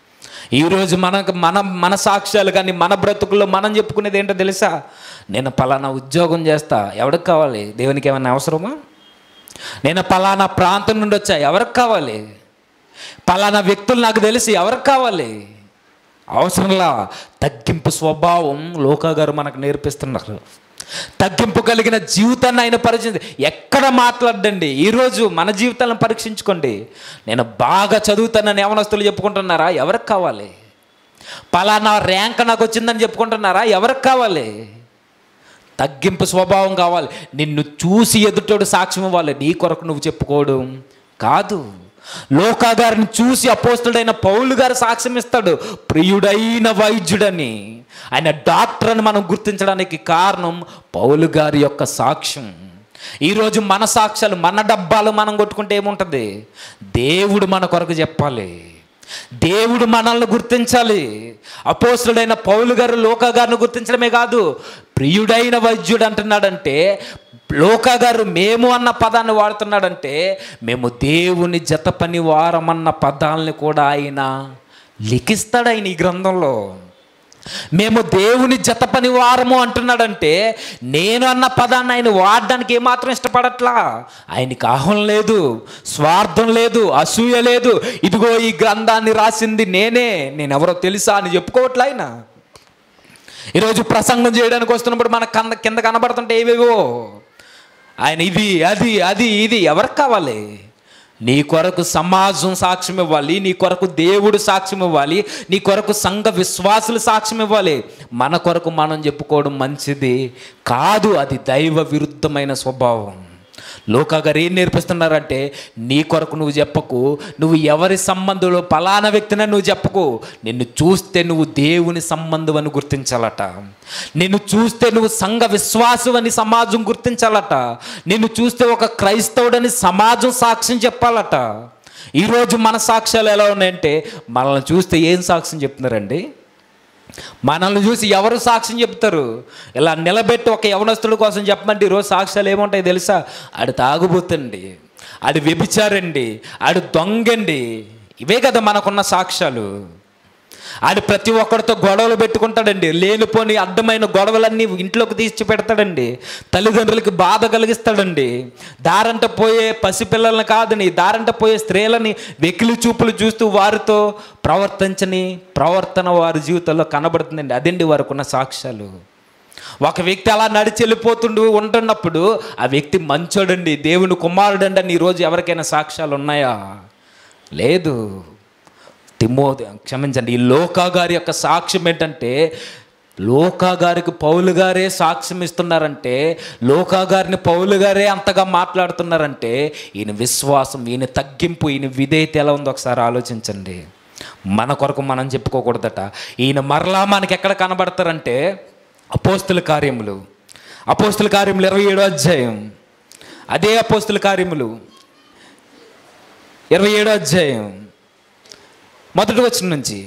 ఈరోజు మనకు మన మన సాక్ష్యాలు కానీ మన బ్రతుకుల్లో మనం చెప్పుకునేది ఏంటో తెలుసా? నేను పలానా ఉద్యోగం చేస్తా, ఎవరికి కావాలి? దేవునికి ఏమైనా అవసరమా? నేను పలానా ప్రాంతం నుండి వచ్చా, ఎవరికి కావాలి? పలానా వ్యక్తులు నాకు తెలిసి, ఎవరికి కావాలి? అవసరంలా. తగ్గింపు స్వభావం లోక గారు మనకు నేర్పిస్తున్నారు. తగ్గింపు కలిగిన జీవితాన్ని ఆయన పరిచయం. ఎక్కడ మాట్లాడండి, ఈరోజు మన జీవితాలను పరీక్షించుకోండి. నేను బాగా చదువుతానని యవనస్తులు చెప్పుకుంటున్నారా? ఎవరికి కావాలి? పలానా ర్యాంక్ నాకు వచ్చిందని చెప్పుకుంటున్నారా? ఎవరికి కావాలి? తగ్గింపు స్వభావం కావాలి. నిన్ను చూసి ఎదుటోడు సాక్ష్యం ఇవ్వాలి, నీ కొరకు నువ్వు చెప్పుకోవడం కాదు. లోకా గారిని చూసి అపోస్తుడైన పౌలు గారు సాక్ష్యం ఇస్తాడు, ప్రియుడైన వైద్యుడని. ఆయన డాక్టర్ అని మనం గుర్తించడానికి కారణం పౌలు గారి యొక్క సాక్ష్యం. ఈరోజు మన సాక్ష్యాలు, మన డబ్బాలు మనం కొట్టుకుంటే ఏముంటుంది? దేవుడు మన కొరకు చెప్పాలి, దేవుడు మనల్ని గుర్తించాలి. అపోస్తుడైన పౌలు గారు లోకా గారిని గుర్తించడమే కాదు, ప్రియుడైన వైద్యుడు అంటున్నాడంటే, లోకా గారు మేము అన్న పదాన్ని వాడుతున్నాడంటే, మేము దేవుని జత పని వారమన్న పదాలని కూడా ఆయన లిఖిస్తాడు ఆయన ఈ గ్రంథంలో. మేము దేవుని జత పని వారము అంటున్నాడంటే, నేను అన్న పదాన్ని ఆయన వాడడానికి ఏమాత్రం ఇష్టపడట్లా. ఆయనకి అహం లేదు, స్వార్థం లేదు, అసూయ లేదు. ఇదిగో ఈ గ్రంథాన్ని రాసింది నేనే, నేనెవరో తెలుసా అని చెప్పుకోవట్లే ఆయన. ఈరోజు ప్రసంగం చేయడానికి వస్తున్నప్పుడు మన కింద కింద కనబడుతుంటే ఏవేవో ఆయన ఇది అది అది ఇది. ఎవరికి కావాలి? నీ కొరకు సమాజం సాక్ష్యం ఇవ్వాలి, నీ కొరకు దేవుడు సాక్ష్యం ఇవ్వాలి, నీ కొరకు సంఘ విశ్వాసులు సాక్ష్యం ఇవ్వాలి. మన కొరకు మనం చెప్పుకోవడం మంచిది కాదు, అది దైవ విరుద్ధమైన స్వభావం. లోకా గారు ఏం నేర్పిస్తున్నారంటే, నీ కొరకు నువ్వు చెప్పకు, నువ్వు ఎవరి సంబంధంలో పలానా వ్యక్తిని నువ్వు చెప్పకు. నిన్ను చూస్తే నువ్వు దేవుని సంబంధం అని గుర్తించాలట, నిన్ను చూస్తే నువ్వు సంఘ విశ్వాసం అని సమాజం గుర్తించాలట, నిన్ను చూస్తే ఒక క్రైస్తవుడని సమాజం సాక్ష్యం చెప్పాలట. ఈరోజు మన సాక్ష్యాలు ఎలా ఉన్నాయంటే, మనల్ని చూస్తే ఏం సాక్ష్యం చెప్తున్నారండి? మనల్ని చూసి ఎవరు సాక్ష్యం చెప్తారు? ఇలా నిలబెట్టి ఒక యవనస్తుడి కోసం చెప్పమంటే ఈరోజు సాక్ష్యాలు ఏముంటాయి తెలుసా? ఆడు తాగుబోతండి, ఆడు వ్యభిచారండి, ఆడు దొంగండి. ఇవే కదా మనకున్న సాక్ష్యాలు. ఆడు ప్రతి ఒక్కరితో గొడవలు పెట్టుకుంటాడండి, లేనిపోని అడ్డమైన గొడవలన్నీ ఇంట్లోకి తీసి పెడతాడండి, తల్లిదండ్రులకి బాధ కలిగిస్తాడండి. దారంట పోయే పసిపిల్లల్ని కాదని, దారంట పోయే స్త్రీలని వెకిలి చూపులు చూస్తూ వారితో ప్రవర్తించని ప్రవర్తన వారి జీవితంలో కనబడుతుందండి. అదండి వారికి ఉన్న సాక్ష్యాలు. ఒక వ్యక్తి అలా నడిచి వెళ్ళిపోతుండు ఉంటున్నప్పుడు ఆ వ్యక్తి మంచోడండి, దేవుని కుమారుడండి అని ఈరోజు ఎవరికైనా సాక్ష్యాలు ఉన్నాయా? లేదు. తిమో క్షమించండి ఈ లోకా గారి యొక్క సాక్ష్యం ఏంటంటే, లోకా గారికి పౌలు గారే సాక్ష్యం ఇస్తున్నారంటే, లోకా గారిని పౌలు గారే అంతగా మాట్లాడుతున్నారంటే, ఈయన విశ్వాసం, ఈయన తగ్గింపు, ఈయన విధేయత ఎలా ఉందో ఒకసారి ఆలోచించండి. మన కొరకు మనం చెప్పుకోకూడదట. ఈయన మరలా మనకి ఎక్కడ కనబడతారంటే అపోస్తుల కార్యములు అపోస్తుల కార్యములు ఇరవై ఏడో అధ్యాయం, అదే అపోస్తుల కార్యములు ఇరవై ఏడో అధ్యాయం మొదటి వచనం నుంచి,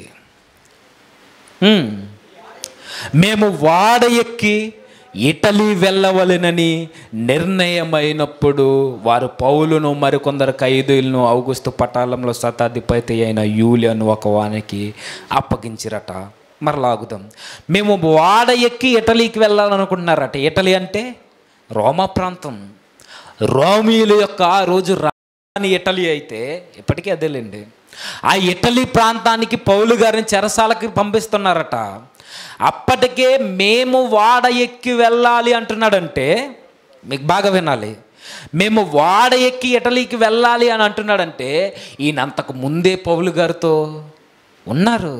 మేము వాడ ఎక్కి ఇటలీ వెళ్ళవలెనని నిర్ణయమైనప్పుడు వారు పౌలును మరికొందరు ఖైదీలను ఔగుస్తు పటాలంలో శతాధిపతి అయిన యూలియను ఒక వానికి అప్పగించిరట. మరలాగుదాం. మేము వాడ ఎక్కి ఇటలీకి వెళ్ళాలనుకుంటున్నారట. ఇటలీ అంటే రోమా ప్రాంతం. రోమియుల యొక్క ఆ రోజు రాని ఇటలీ అయితే ఇప్పటికీ అదేలేండి. ఆ ఇటలీ ప్రాంతానికి పౌలు గారిని చెరసాలకి పంపిస్తున్నారట. అప్పటికే మేము వాడ ఎక్కి వెళ్ళాలి అంటున్నాడంటే, మీకు బాగా వినాలి, మేము వాడ ఎక్కి ఇటలీకి వెళ్ళాలి అని అంటున్నాడంటే ఈయన అంతకు ముందే పౌలు గారితో ఉన్నారు.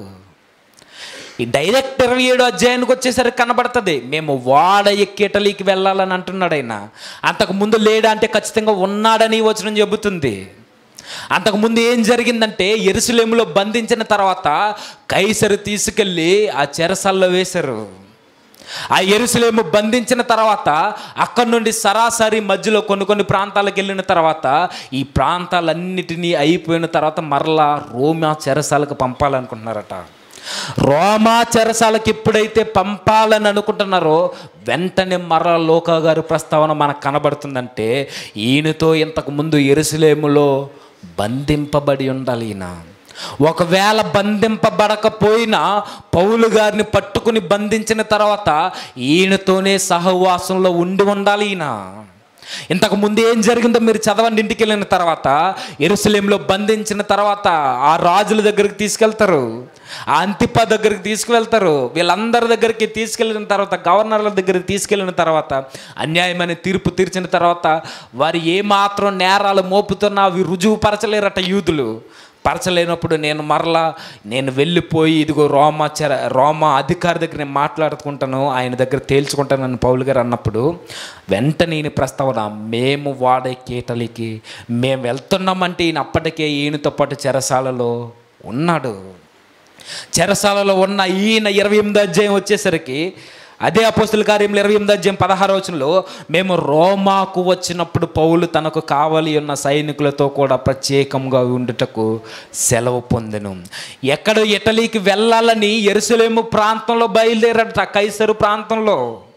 ఈ డైరెక్ట్ ఇరవై ఏడు అధ్యాయానికి వచ్చేసరికి కనబడుతుంది మేము వాడ ఎక్కి ఇటలీకి వెళ్ళాలని అంటున్నాడు. ఆయన అంతకు ముందు లేడా అంటే ఖచ్చితంగా ఉన్నాడని వచనం చెబుతుంది. అంతకుముందు ఏం జరిగిందంటే, యెరూషలేములో బంధించిన తర్వాత కైసరు తీసుకెళ్ళి ఆ చెరసాల్లో వేశారు. ఆ యెరూషలేము బంధించిన తర్వాత అక్కడి నుండి సరాసరి మధ్యలో కొన్ని కొన్ని ప్రాంతాలకు వెళ్ళిన తర్వాత ఈ ప్రాంతాలన్నిటినీ అయిపోయిన తర్వాత మరలా రోమా చెరసాలకు పంపాలనుకుంటున్నారట. రోమా చెరసాలకు ఎప్పుడైతే పంపాలని అనుకుంటున్నారో వెంటనే మరలా లోకా గారి ప్రస్తావన మనకు కనబడుతుందంటే, ఈయనతో ఇంతకు ముందు యెరూషలేములో బంధింపబడి ఉండాలి ఈయన. ఒకవేళ బంధింపబడకపోయినా పౌలు గారిని పట్టుకుని బంధించిన తర్వాత ఈయనతోనే సహవాసంలో ఉండి ఉండాలి ఈయన. ఇంతకు ముందు ఏం జరిగిందో మీరు చదవండి. ఇంటికి వెళ్ళిన తర్వాత యెరూషలేములో బంధించిన తర్వాత ఆ రాజుల దగ్గరికి తీసుకెళ్తారు, ఆ అంతిప దగ్గరికి తీసుకువెళ్తారు. వీళ్ళందరి దగ్గరికి తీసుకెళ్ళిన తర్వాత, గవర్నర్ల దగ్గరికి తీసుకెళ్ళిన తర్వాత, అన్యాయమైన తీర్పు తీర్చిన తర్వాత వారు ఏమాత్రం నేరాలు మోపుతున్నా అవి రుజువు పరచలేరట యూదులు. పరచలేనప్పుడు నేను మరలా నేను వెళ్ళిపోయి ఇదిగో రోమా చెర రోమా అధికారి దగ్గర నేను మాట్లాడుకుంటాను, ఆయన దగ్గర తేల్చుకుంటానని పౌలు గారు అన్నప్పుడు వెంటనే ఈయన ప్రస్తావన, మేము వాడే కేటలికి మేము వెళ్తున్నామంటే ఈయన అప్పటికే ఈయనతో పాటు చెరసాలలో ఉన్నాడు. చెరసాలలో ఉన్న ఈయన ఇరవై ఎనిమిది అధ్యాయం వచ్చేసరికి అదే అపోస్తుల కార్యములు ఇరవై ఎనిమిది అధ్యాయం పదహారు వచనంలో, మేము రోమాకు వచ్చినప్పుడు పౌలు తనకు కావలి ఉన్న సైనికులతో కూడా ప్రత్యేకంగా ఉండుటకు సెలవు పొందెను. ఎక్కడో ఇటలీకి వెళ్ళాలని యెరూషలేము ప్రాంతంలో బయలుదేరట. కైసరు ప్రాంతంలో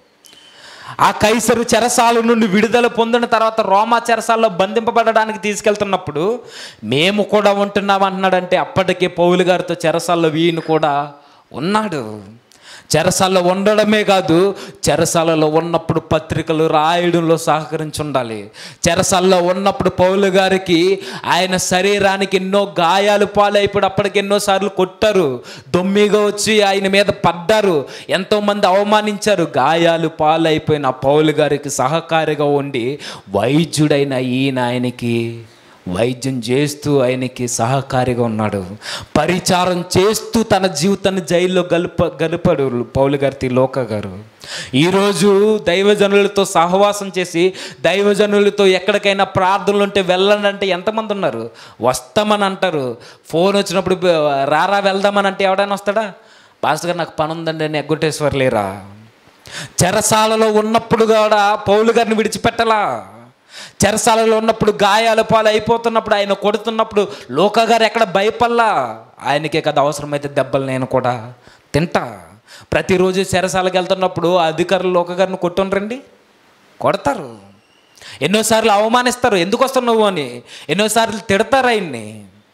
ఆ కైసరు చెరసాల నుండి విడుదల పొందిన తర్వాత రోమా చెరసాల్లో బంధింపబడడానికి తీసుకెళ్తున్నప్పుడు మేము కూడా ఉంటున్నాం అంటున్నాడంటే అప్పటికే పౌలు గారితో చెరసాల్లో వీయను కూడా ఉన్నాడు. చెరసాల్లో ఉండడమే కాదు, చెరసాలలో ఉన్నప్పుడు పత్రికలు రాయడంలో సహకరించి ఉండాలి. చెరసాల్లో ఉన్నప్పుడు పౌలు గారికి ఆయన శరీరానికి ఎన్నో గాయాలు పాలైపోయి అప్పటికి ఎన్నోసార్లు కొట్టారు, దొమ్మిగా వచ్చి ఆయన మీద పడ్డారు, ఎంతోమంది అవమానించారు. గాయాలు పాలైపోయిన పౌలు గారికి సహకారిగా ఉండి వైద్యుడైన ఈయన ఆయనకి వైద్యం చేస్తూ ఆయనకి సహకారిగా ఉన్నాడు. పరిచారం చేస్తూ తన జీవితాన్ని జైల్లో గలుప గలిపాడు పౌలు గారి లోకా గారు. ఈరోజు దైవజనులతో సహవాసం చేసి దైవజనులతో ఎక్కడికైనా ప్రార్థనలు ఉంటే వెళ్ళండి అంటే ఎంతమంది ఉన్నారు? వస్తామని అంటారు. ఫోన్ వచ్చినప్పుడు రారా వెళ్దామని అంటే ఎవడైనా వస్తాడా? పాస్టర్ గారు నాకు పని ఉందండి అని ఎగ్గొట్టేశ్వరు లేరా? చెరసాలలో ఉన్నప్పుడు కూడా పౌలు గారిని విడిచిపెట్టలా. చెరసాలలో ఉన్నప్పుడు గాయాల పాలు అయిపోతున్నప్పుడు ఆయన కొడుతున్నప్పుడు లోకా గారు ఎక్కడ భయపడలా. ఆయనకే కదా అవసరమైతే దెబ్బలు నేను కూడా తింటా. ప్రతిరోజు చెరసాలకు వెళ్తున్నప్పుడు అధికారులు లోకా గారిని కొట్టుండ్రండి, కొడతారు. ఎన్నోసార్లు అవమానిస్తారు, ఎందుకు వస్తున్నావు అని ఎన్నోసార్లు తిడతారు ఆయన్ని.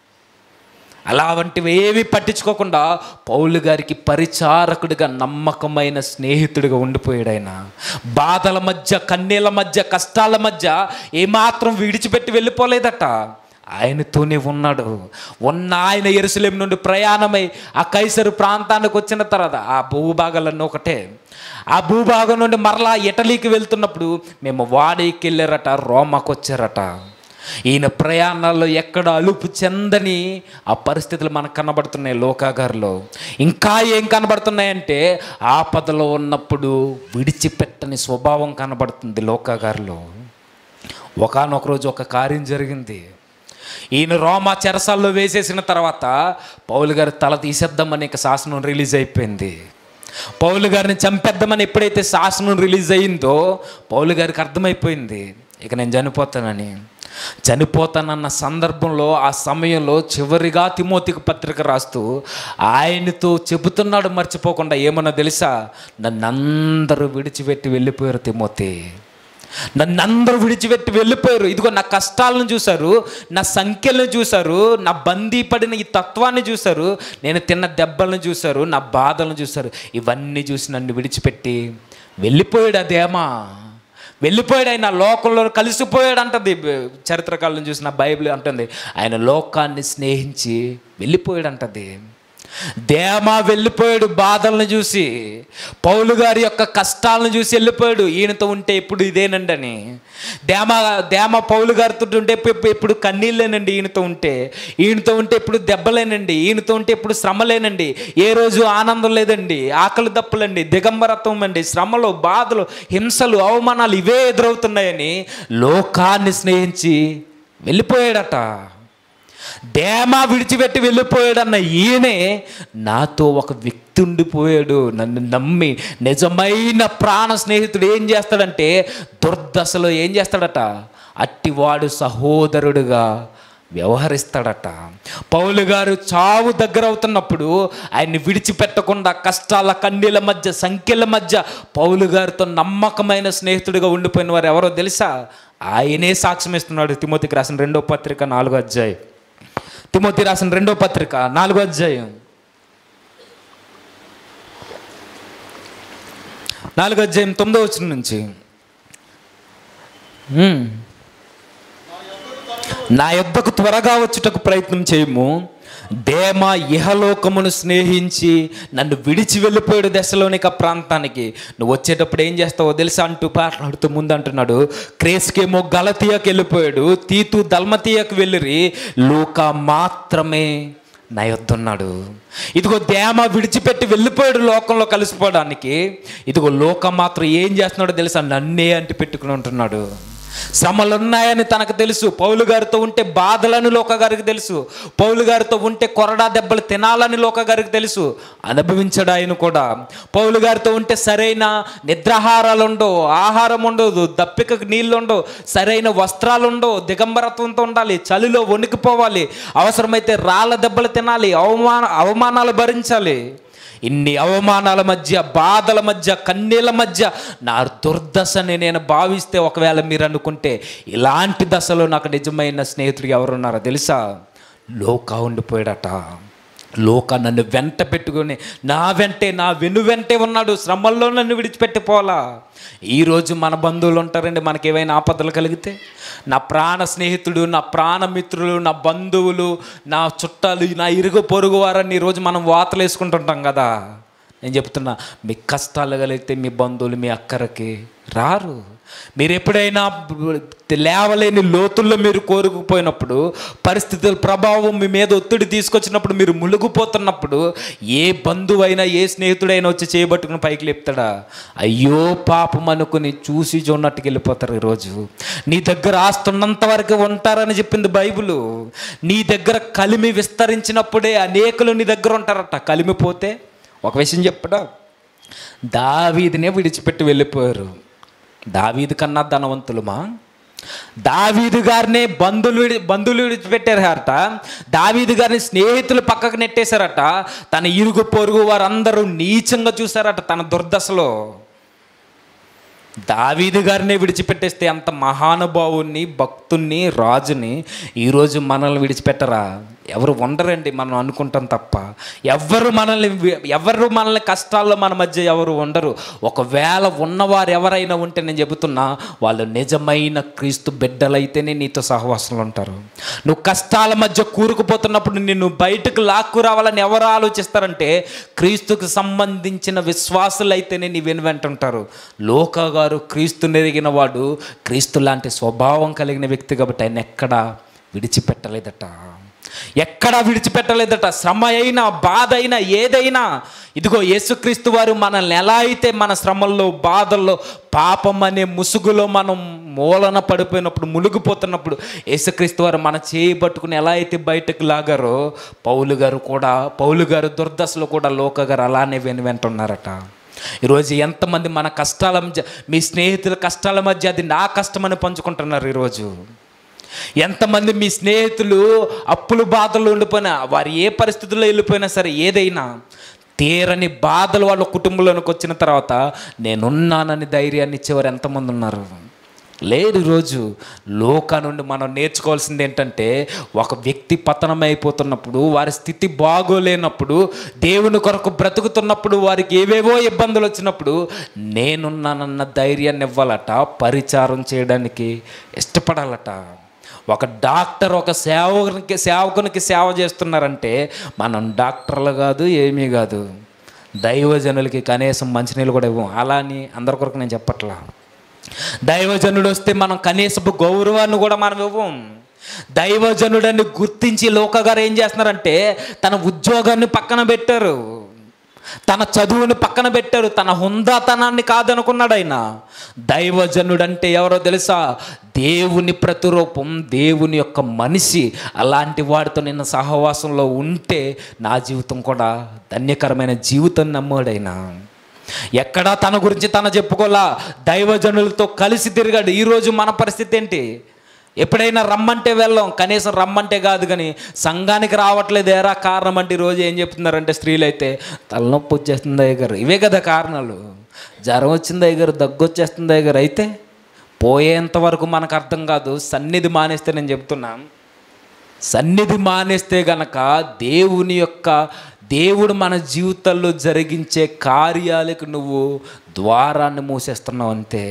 అలా వంటివి ఏవి పట్టించుకోకుండా పౌలు గారికి పరిచారకుడిగా నమ్మకమైన స్నేహితుడిగా ఉండిపోయాడు. ఆయన బాధల మధ్య, కన్నీళ్ళ మధ్య, కష్టాల మధ్య ఏమాత్రం విడిచిపెట్టి వెళ్ళిపోలేదట. ఆయనతోనే ఉన్నాడు. ఉన్న ఆయన యెరూషలేము నుండి ప్రయాణమై ఆ కైసరు ప్రాంతానికి వచ్చిన తర్వాత ఆ భూభాగాలన్నీ ఒకటే. ఆ భూభాగం నుండి మరలా ఇటలీకి వెళ్తున్నప్పుడు మేము వాడకి వెళ్ళారట, రోమాకు వచ్చారట. ఈయన ప్రయాణాల్లో ఎక్కడ అలుపు చెందని ఆ పరిస్థితులు మనకు కనబడుతున్నాయి లోకా గారిలో. ఇంకా ఏం కనబడుతున్నాయంటే ఆపదలో ఉన్నప్పుడు విడిచిపెట్టని స్వభావం కనబడుతుంది లోకా గారిలో. ఒకానొక రోజు ఒక కార్యం జరిగింది. ఈయన రోమా చెరసాల్లో వేసేసిన తర్వాత పౌలు గారి తల తీసేద్దామని శాసనం రిలీజ్ అయిపోయింది. పౌలు గారిని చంపేద్దామని ఎప్పుడైతే శాసనం రిలీజ్ అయ్యిందో పౌలు గారికి అర్థమైపోయింది ఇక నేను చనిపోతానని. చనిపోతానన్న సందర్భంలో ఆ సమయంలో చివరిగా తిమోతికి పత్రిక రాస్తూ ఆయనతో చెబుతున్నాడు మర్చిపోకుండా, ఏమన్నా తెలుసా, నన్ను అందరూ విడిచిపెట్టి వెళ్ళిపోయారు తిమోతి, నన్ను అందరూ విడిచిపెట్టి వెళ్ళిపోయారు. ఇదిగో నా కష్టాలను చూశారు, నా సంఖ్యలను చూశారు, నా బందీ పడిన ఈ తత్వాన్ని చూశారు, నేను తిన్న దెబ్బలను చూశారు, నా బాధలను చూశారు. ఇవన్నీ చూసి నన్ను విడిచిపెట్టి వెళ్ళిపోయాడు. అదేమా వెళ్ళిపోయాడు, ఆయన లోకంలో కలిసిపోయాడు అంటుంది చరిత్రకాలను చూసిన బైబిల్ అంటుంది. ఆయన లోకాన్ని స్నేహించి వెళ్ళిపోయాడు అంటుంది. దేమా వెళ్ళిపోయాడు బాధలను చూసి, పౌలు గారి యొక్క కష్టాలను చూసి వెళ్ళిపోయాడు. ఈయనతో ఉంటే ఇప్పుడు ఇదేనండి అని. దేమా దేమా పౌలు గారితో ఉంటే ఇప్పుడు కన్నీళ్ళేనండి, ఈయనతో ఉంటే ఈయనతో ఉంటే ఇప్పుడు దెబ్బలేనండి, ఈయనతో ఉంటే ఇప్పుడు శ్రమలేనండి, ఏ రోజు ఆనందం లేదండి, ఆకలి దప్పులండి, దిగంబరత్వం అండి, శ్రమలు, బాధలు, హింసలు, అవమానాలు ఇవే ఎదురవుతున్నాయని లోకాన్ని స్నేహించి వెళ్ళిపోయాడట. దేమా విడిచిపెట్టి వెళ్ళిపోయాడన్న ఈయనే నాతో ఒక వ్యక్తి ఉండిపోయాడు, నన్ను నమ్మి నిజమైన ప్రాణ స్నేహితుడు ఏం చేస్తాడంటే దుర్దశలో ఏం చేస్తాడట, అట్టివాడు సహోదరుడుగా వ్యవహరిస్తాడట. పౌలు గారు చావు దగ్గర అవుతున్నప్పుడు ఆయన్ని విడిచిపెట్టకుండా కష్టాల కన్నీళ్ళ మధ్య సంఖ్యల మధ్య పౌలు గారితో నమ్మకమైన స్నేహితుడిగా ఉండిపోయిన వారు ఎవరో తెలుసా, ఆయనే సాక్ష్యం ఇస్తున్నాడు. తిమోతికి రాసిన రెండో పత్రిక నాలుగో అధ్యాయం తిమోతి రాసిన రెండో పత్రిక నాలుగో అధ్యాయం నాలుగో అధ్యాయం తొమ్మిదో వచనం నుంచి, నా యొద్దకు త్వరగా వచ్చుటకు ప్రయత్నం చేయము, దేమా ఇహలోకమును స్నేహించి నన్ను విడిచి వెళ్ళిపోయాడు దశలోనిక ప్రాంతానికి, నువ్వు వచ్చేటప్పుడు ఏం చేస్తావో తెలుసా అంటూ పాటలాడుతూ ముందు అంటున్నాడు. క్రేస్కేమో గలతీయకు వెళ్ళిపోయాడు, తీతు దల్మతీయకు వెళ్ళిరి, లూకా మాత్రమే నా యొద్ద ఉన్నాడు. ఇదిగో దేమా విడిచిపెట్టి వెళ్ళిపోయాడు లోకంలో కలిసిపోవడానికి, ఇదిగో లోకం మాత్రం ఏం చేస్తున్నాడో తెలుసా, నన్నే అంటి పెట్టుకుని ఉంటున్నాడు. శ్రమలు ఉన్నాయని తనకు తెలుసు, పౌలు గారితో ఉంటే బాధలని లోక గారికి తెలుసు, పౌలు గారితో ఉంటే కొరడా దెబ్బలు తినాలని లోక గారికి తెలుసు, అనుభవించడు ఆయన కూడా. పౌలు గారితో ఉంటే సరైన నిద్రాహారాలు ఉండవు, ఆహారం ఉండదు, దప్పికకు నీళ్ళు ఉండవు, సరైన వస్త్రాలు ఉండవు, దిగంబరత్వంతో ఉండాలి, చలిలో వణికిపోవాలి, అవసరమైతే రాళ్ళ దెబ్బలు తినాలి, అవమాన అవమానాలు భరించాలి. ఇన్ని అవమానాల మధ్య, బాధల మధ్య, కన్నీళ్ళ మధ్య నా దుర్దశని నేను భావిస్తే, ఒకవేళ మీరు అనుకుంటే ఇలాంటి దశలో నాకు నిజమైన స్నేహితుడు ఎవరున్నారో తెలుసా, లోకా ఉండిపోయాడట. లోక నన్ను వెంట పెట్టుకొని నా వెంటే నా వెను వెంటే ఉన్నాడు, శ్రమల్లో నన్ను విడిచిపెట్టిపోవాలా. ఈరోజు మన బంధువులు ఉంటారండి, మనకి ఏవైనా ఆపదలు కలిగితే నా ప్రాణ స్నేహితుడు, నా ప్రాణమిత్రులు, నా బంధువులు, నా చుట్టాలు, నా ఇరుగు పొరుగు వారని ఈరోజు మనం వాతలు వేసుకుంటుంటాం కదా. నేను చెప్తున్నా, మీ కష్టాలు కలిగితే మీ బంధువులు మీ అక్కరకి రారు. మీరు ఎప్పుడైనా లేవలేని లోతుల్లో మీరు కోరుకుపోయినప్పుడు, పరిస్థితుల ప్రభావం మీ మీద ఒత్తిడి తీసుకొచ్చినప్పుడు, మీరు ములుగుపోతున్నప్పుడు ఏ బంధువైనా ఏ స్నేహితుడైనా వచ్చి చేయబట్టుకుని పైకి లేపుతాడా? అయ్యో పాపం అనుకుని చూసి చూడనట్టుకు వెళ్ళిపోతారు. ఈరోజు నీ దగ్గర ఆస్తున్నంత వరకు ఉంటారని చెప్పింది బైబిలు. నీ దగ్గర కలిమి విస్తరించినప్పుడే అనేకులు నీ దగ్గర ఉంటారట. కలిమి పోతే ఒక విషయం చెప్పడా, దావీదునే విడిచిపెట్టి వెళ్ళిపోయారు. దావీదు కన్నా ధనవంతులమా? దావీదు గారినే బంధువులు విడి బంధువులు విడిచిపెట్టారట, దావీదు గారిని స్నేహితులు పక్కకు నెట్టేశారట, తన ఇరుగు పొరుగు వారందరూ నీచంగా చూశారట తన దుర్దశలో. దావీదు గారినే విడిచిపెట్టేస్తే అంత మహానుభావుని, భక్తుణ్ణి, రాజుని ఈరోజు మనల్ని విడిచిపెట్టరా? ఎవరు ఉండరండి, మనం అనుకుంటాం తప్ప. ఎవరు మనల్ని ఎవరు మనల్ని కష్టాల్లో మన మధ్య ఎవరు ఉండరు. ఒకవేళ ఉన్నవారు ఎవరైనా ఉంటే నేను చెబుతున్నా, వాళ్ళు నిజమైన క్రీస్తు బిడ్డలైతేనే నీతో సహవాసంలో ఉంటారు. నువ్వు కష్టాల మధ్య కూరుకుపోతున్నప్పుడు నిన్ను బయటకు లాక్కు రావాలని ఎవరు ఆలోచిస్తారంటే, క్రీస్తుకు సంబంధించిన విశ్వాసులైతేనే నీ వెను వెంట ఉంటారు. లోకా గారు క్రీస్తు నెరిగిన వాడు, క్రీస్తు లాంటి స్వభావం కలిగిన వ్యక్తి కాబట్టి ఆయన ఎక్కడా విడిచిపెట్టలేదట. ఎక్కడా విడిచిపెట్టలేదట. శ్రమ అయినా బాధ అయినా ఏదైనా, ఇదిగో యేసుక్రీస్తు వారు మనల్ని ఎలా అయితే మన శ్రమల్లో బాధల్లో పాపం అనే ముసుగులో మనం మూలన పడిపోయినప్పుడు మునిగిపోతున్నప్పుడు యేసుక్రీస్తు వారు మన చేయి పట్టుకుని ఎలా అయితే బయటకు లాగారో, పౌలు గారు కూడా పౌలు గారు దుర్దశలో కూడా లోక గారు అలానే వెను వెంటున్నారట. ఈరోజు ఎంతమంది మన కష్టాల మధ్య, మీ స్నేహితుల కష్టాల మధ్య అది నా కష్టమని పంచుకుంటున్నారు. ఈరోజు ఎంతమంది మీ స్నేహితులు అప్పులు బాధలు ఉండిపోయినా, వారు ఏ పరిస్థితుల్లో వెళ్ళిపోయినా సరే, ఏదైనా తీరని బాధలు వాళ్ళ కుటుంబంలోనికి వచ్చిన తర్వాత నేనున్నానని ధైర్యాన్ని ఇచ్చేవారు ఎంతమంది ఉన్నారు? లేదు. ఈరోజు లోకా నుండి మనం నేర్చుకోవాల్సింది ఏంటంటే, ఒక వ్యక్తి పతనం అయిపోతున్నప్పుడు, వారి స్థితి బాగోలేనప్పుడు, దేవుని కొరకు బ్రతుకుతున్నప్పుడు, వారికి ఏవేవో ఇబ్బందులు వచ్చినప్పుడు నేనున్నానన్న ధైర్యాన్ని ఇవ్వాలట, పరిచారం చేయడానికి ఇష్టపడాలట. ఒక డాక్టర్ ఒక సేవకునికి సేవకునికి సేవ చేస్తున్నారంటే మనం డాక్టర్లు కాదు, ఏమీ కాదు. దైవజనులకి కనీసం మంచినీళ్ళు కూడా ఇవ్వం. అలా అని అందరి కొరకు నేను చెప్పట్లా. దైవజనుడు వస్తే మనం కనీసపు గౌరవాన్ని కూడా మనం ఇవ్వం. దైవజనుడని గుర్తించి లోకగారు ఏం చేస్తున్నారంటే, తన ఉద్యోగాన్ని పక్కన పెట్టారు, తన చదువుని పక్కన పెట్టారు, తన హుందాతనాన్ని కాదనుకున్నాడు ఆయన. దైవజనుడు అంటే ఎవరో తెలుసా? దేవుని ప్రతిరూపం, దేవుని యొక్క మనిషి. అలాంటి వాడితో నిన్న సహవాసంలో ఉంటే నా జీవితం కూడా ధన్యకరమైన జీవితం నమ్మాడైనా. ఎక్కడా తన గురించి తన చెప్పుకోలా, దైవజనులతో కలిసి తిరిగాడు. ఈరోజు మన పరిస్థితి ఏంటి? ఎప్పుడైనా రమ్మంటే వెళ్ళాం, కనీసం రమ్మంటే కాదు కానీ సంఘానికి రావట్లేదు. ఏరా కారణం అంటే ఈరోజు ఏం చెప్తున్నారంటే, స్త్రీలు అయితే తలనొప్పి వచ్చేస్తుంది అయ్యగారు, ఇవే కదా కారణాలు. జ్వరం వచ్చింది అయ్యగారు, దగ్గు వచ్చేస్తుంది అయ్యగారు. అయితే పోయేంత వరకు మనకు అర్థం కాదు. సన్నిధి మానేస్తే, నేను చెప్తున్నాను, సన్నిధి మానేస్తే గనక దేవుని యొక్క దేవుడు మన జీవితాల్లో జరిగించే కార్యాలకు నువ్వు ద్వారాన్ని మూసేస్తున్నావు అంతే.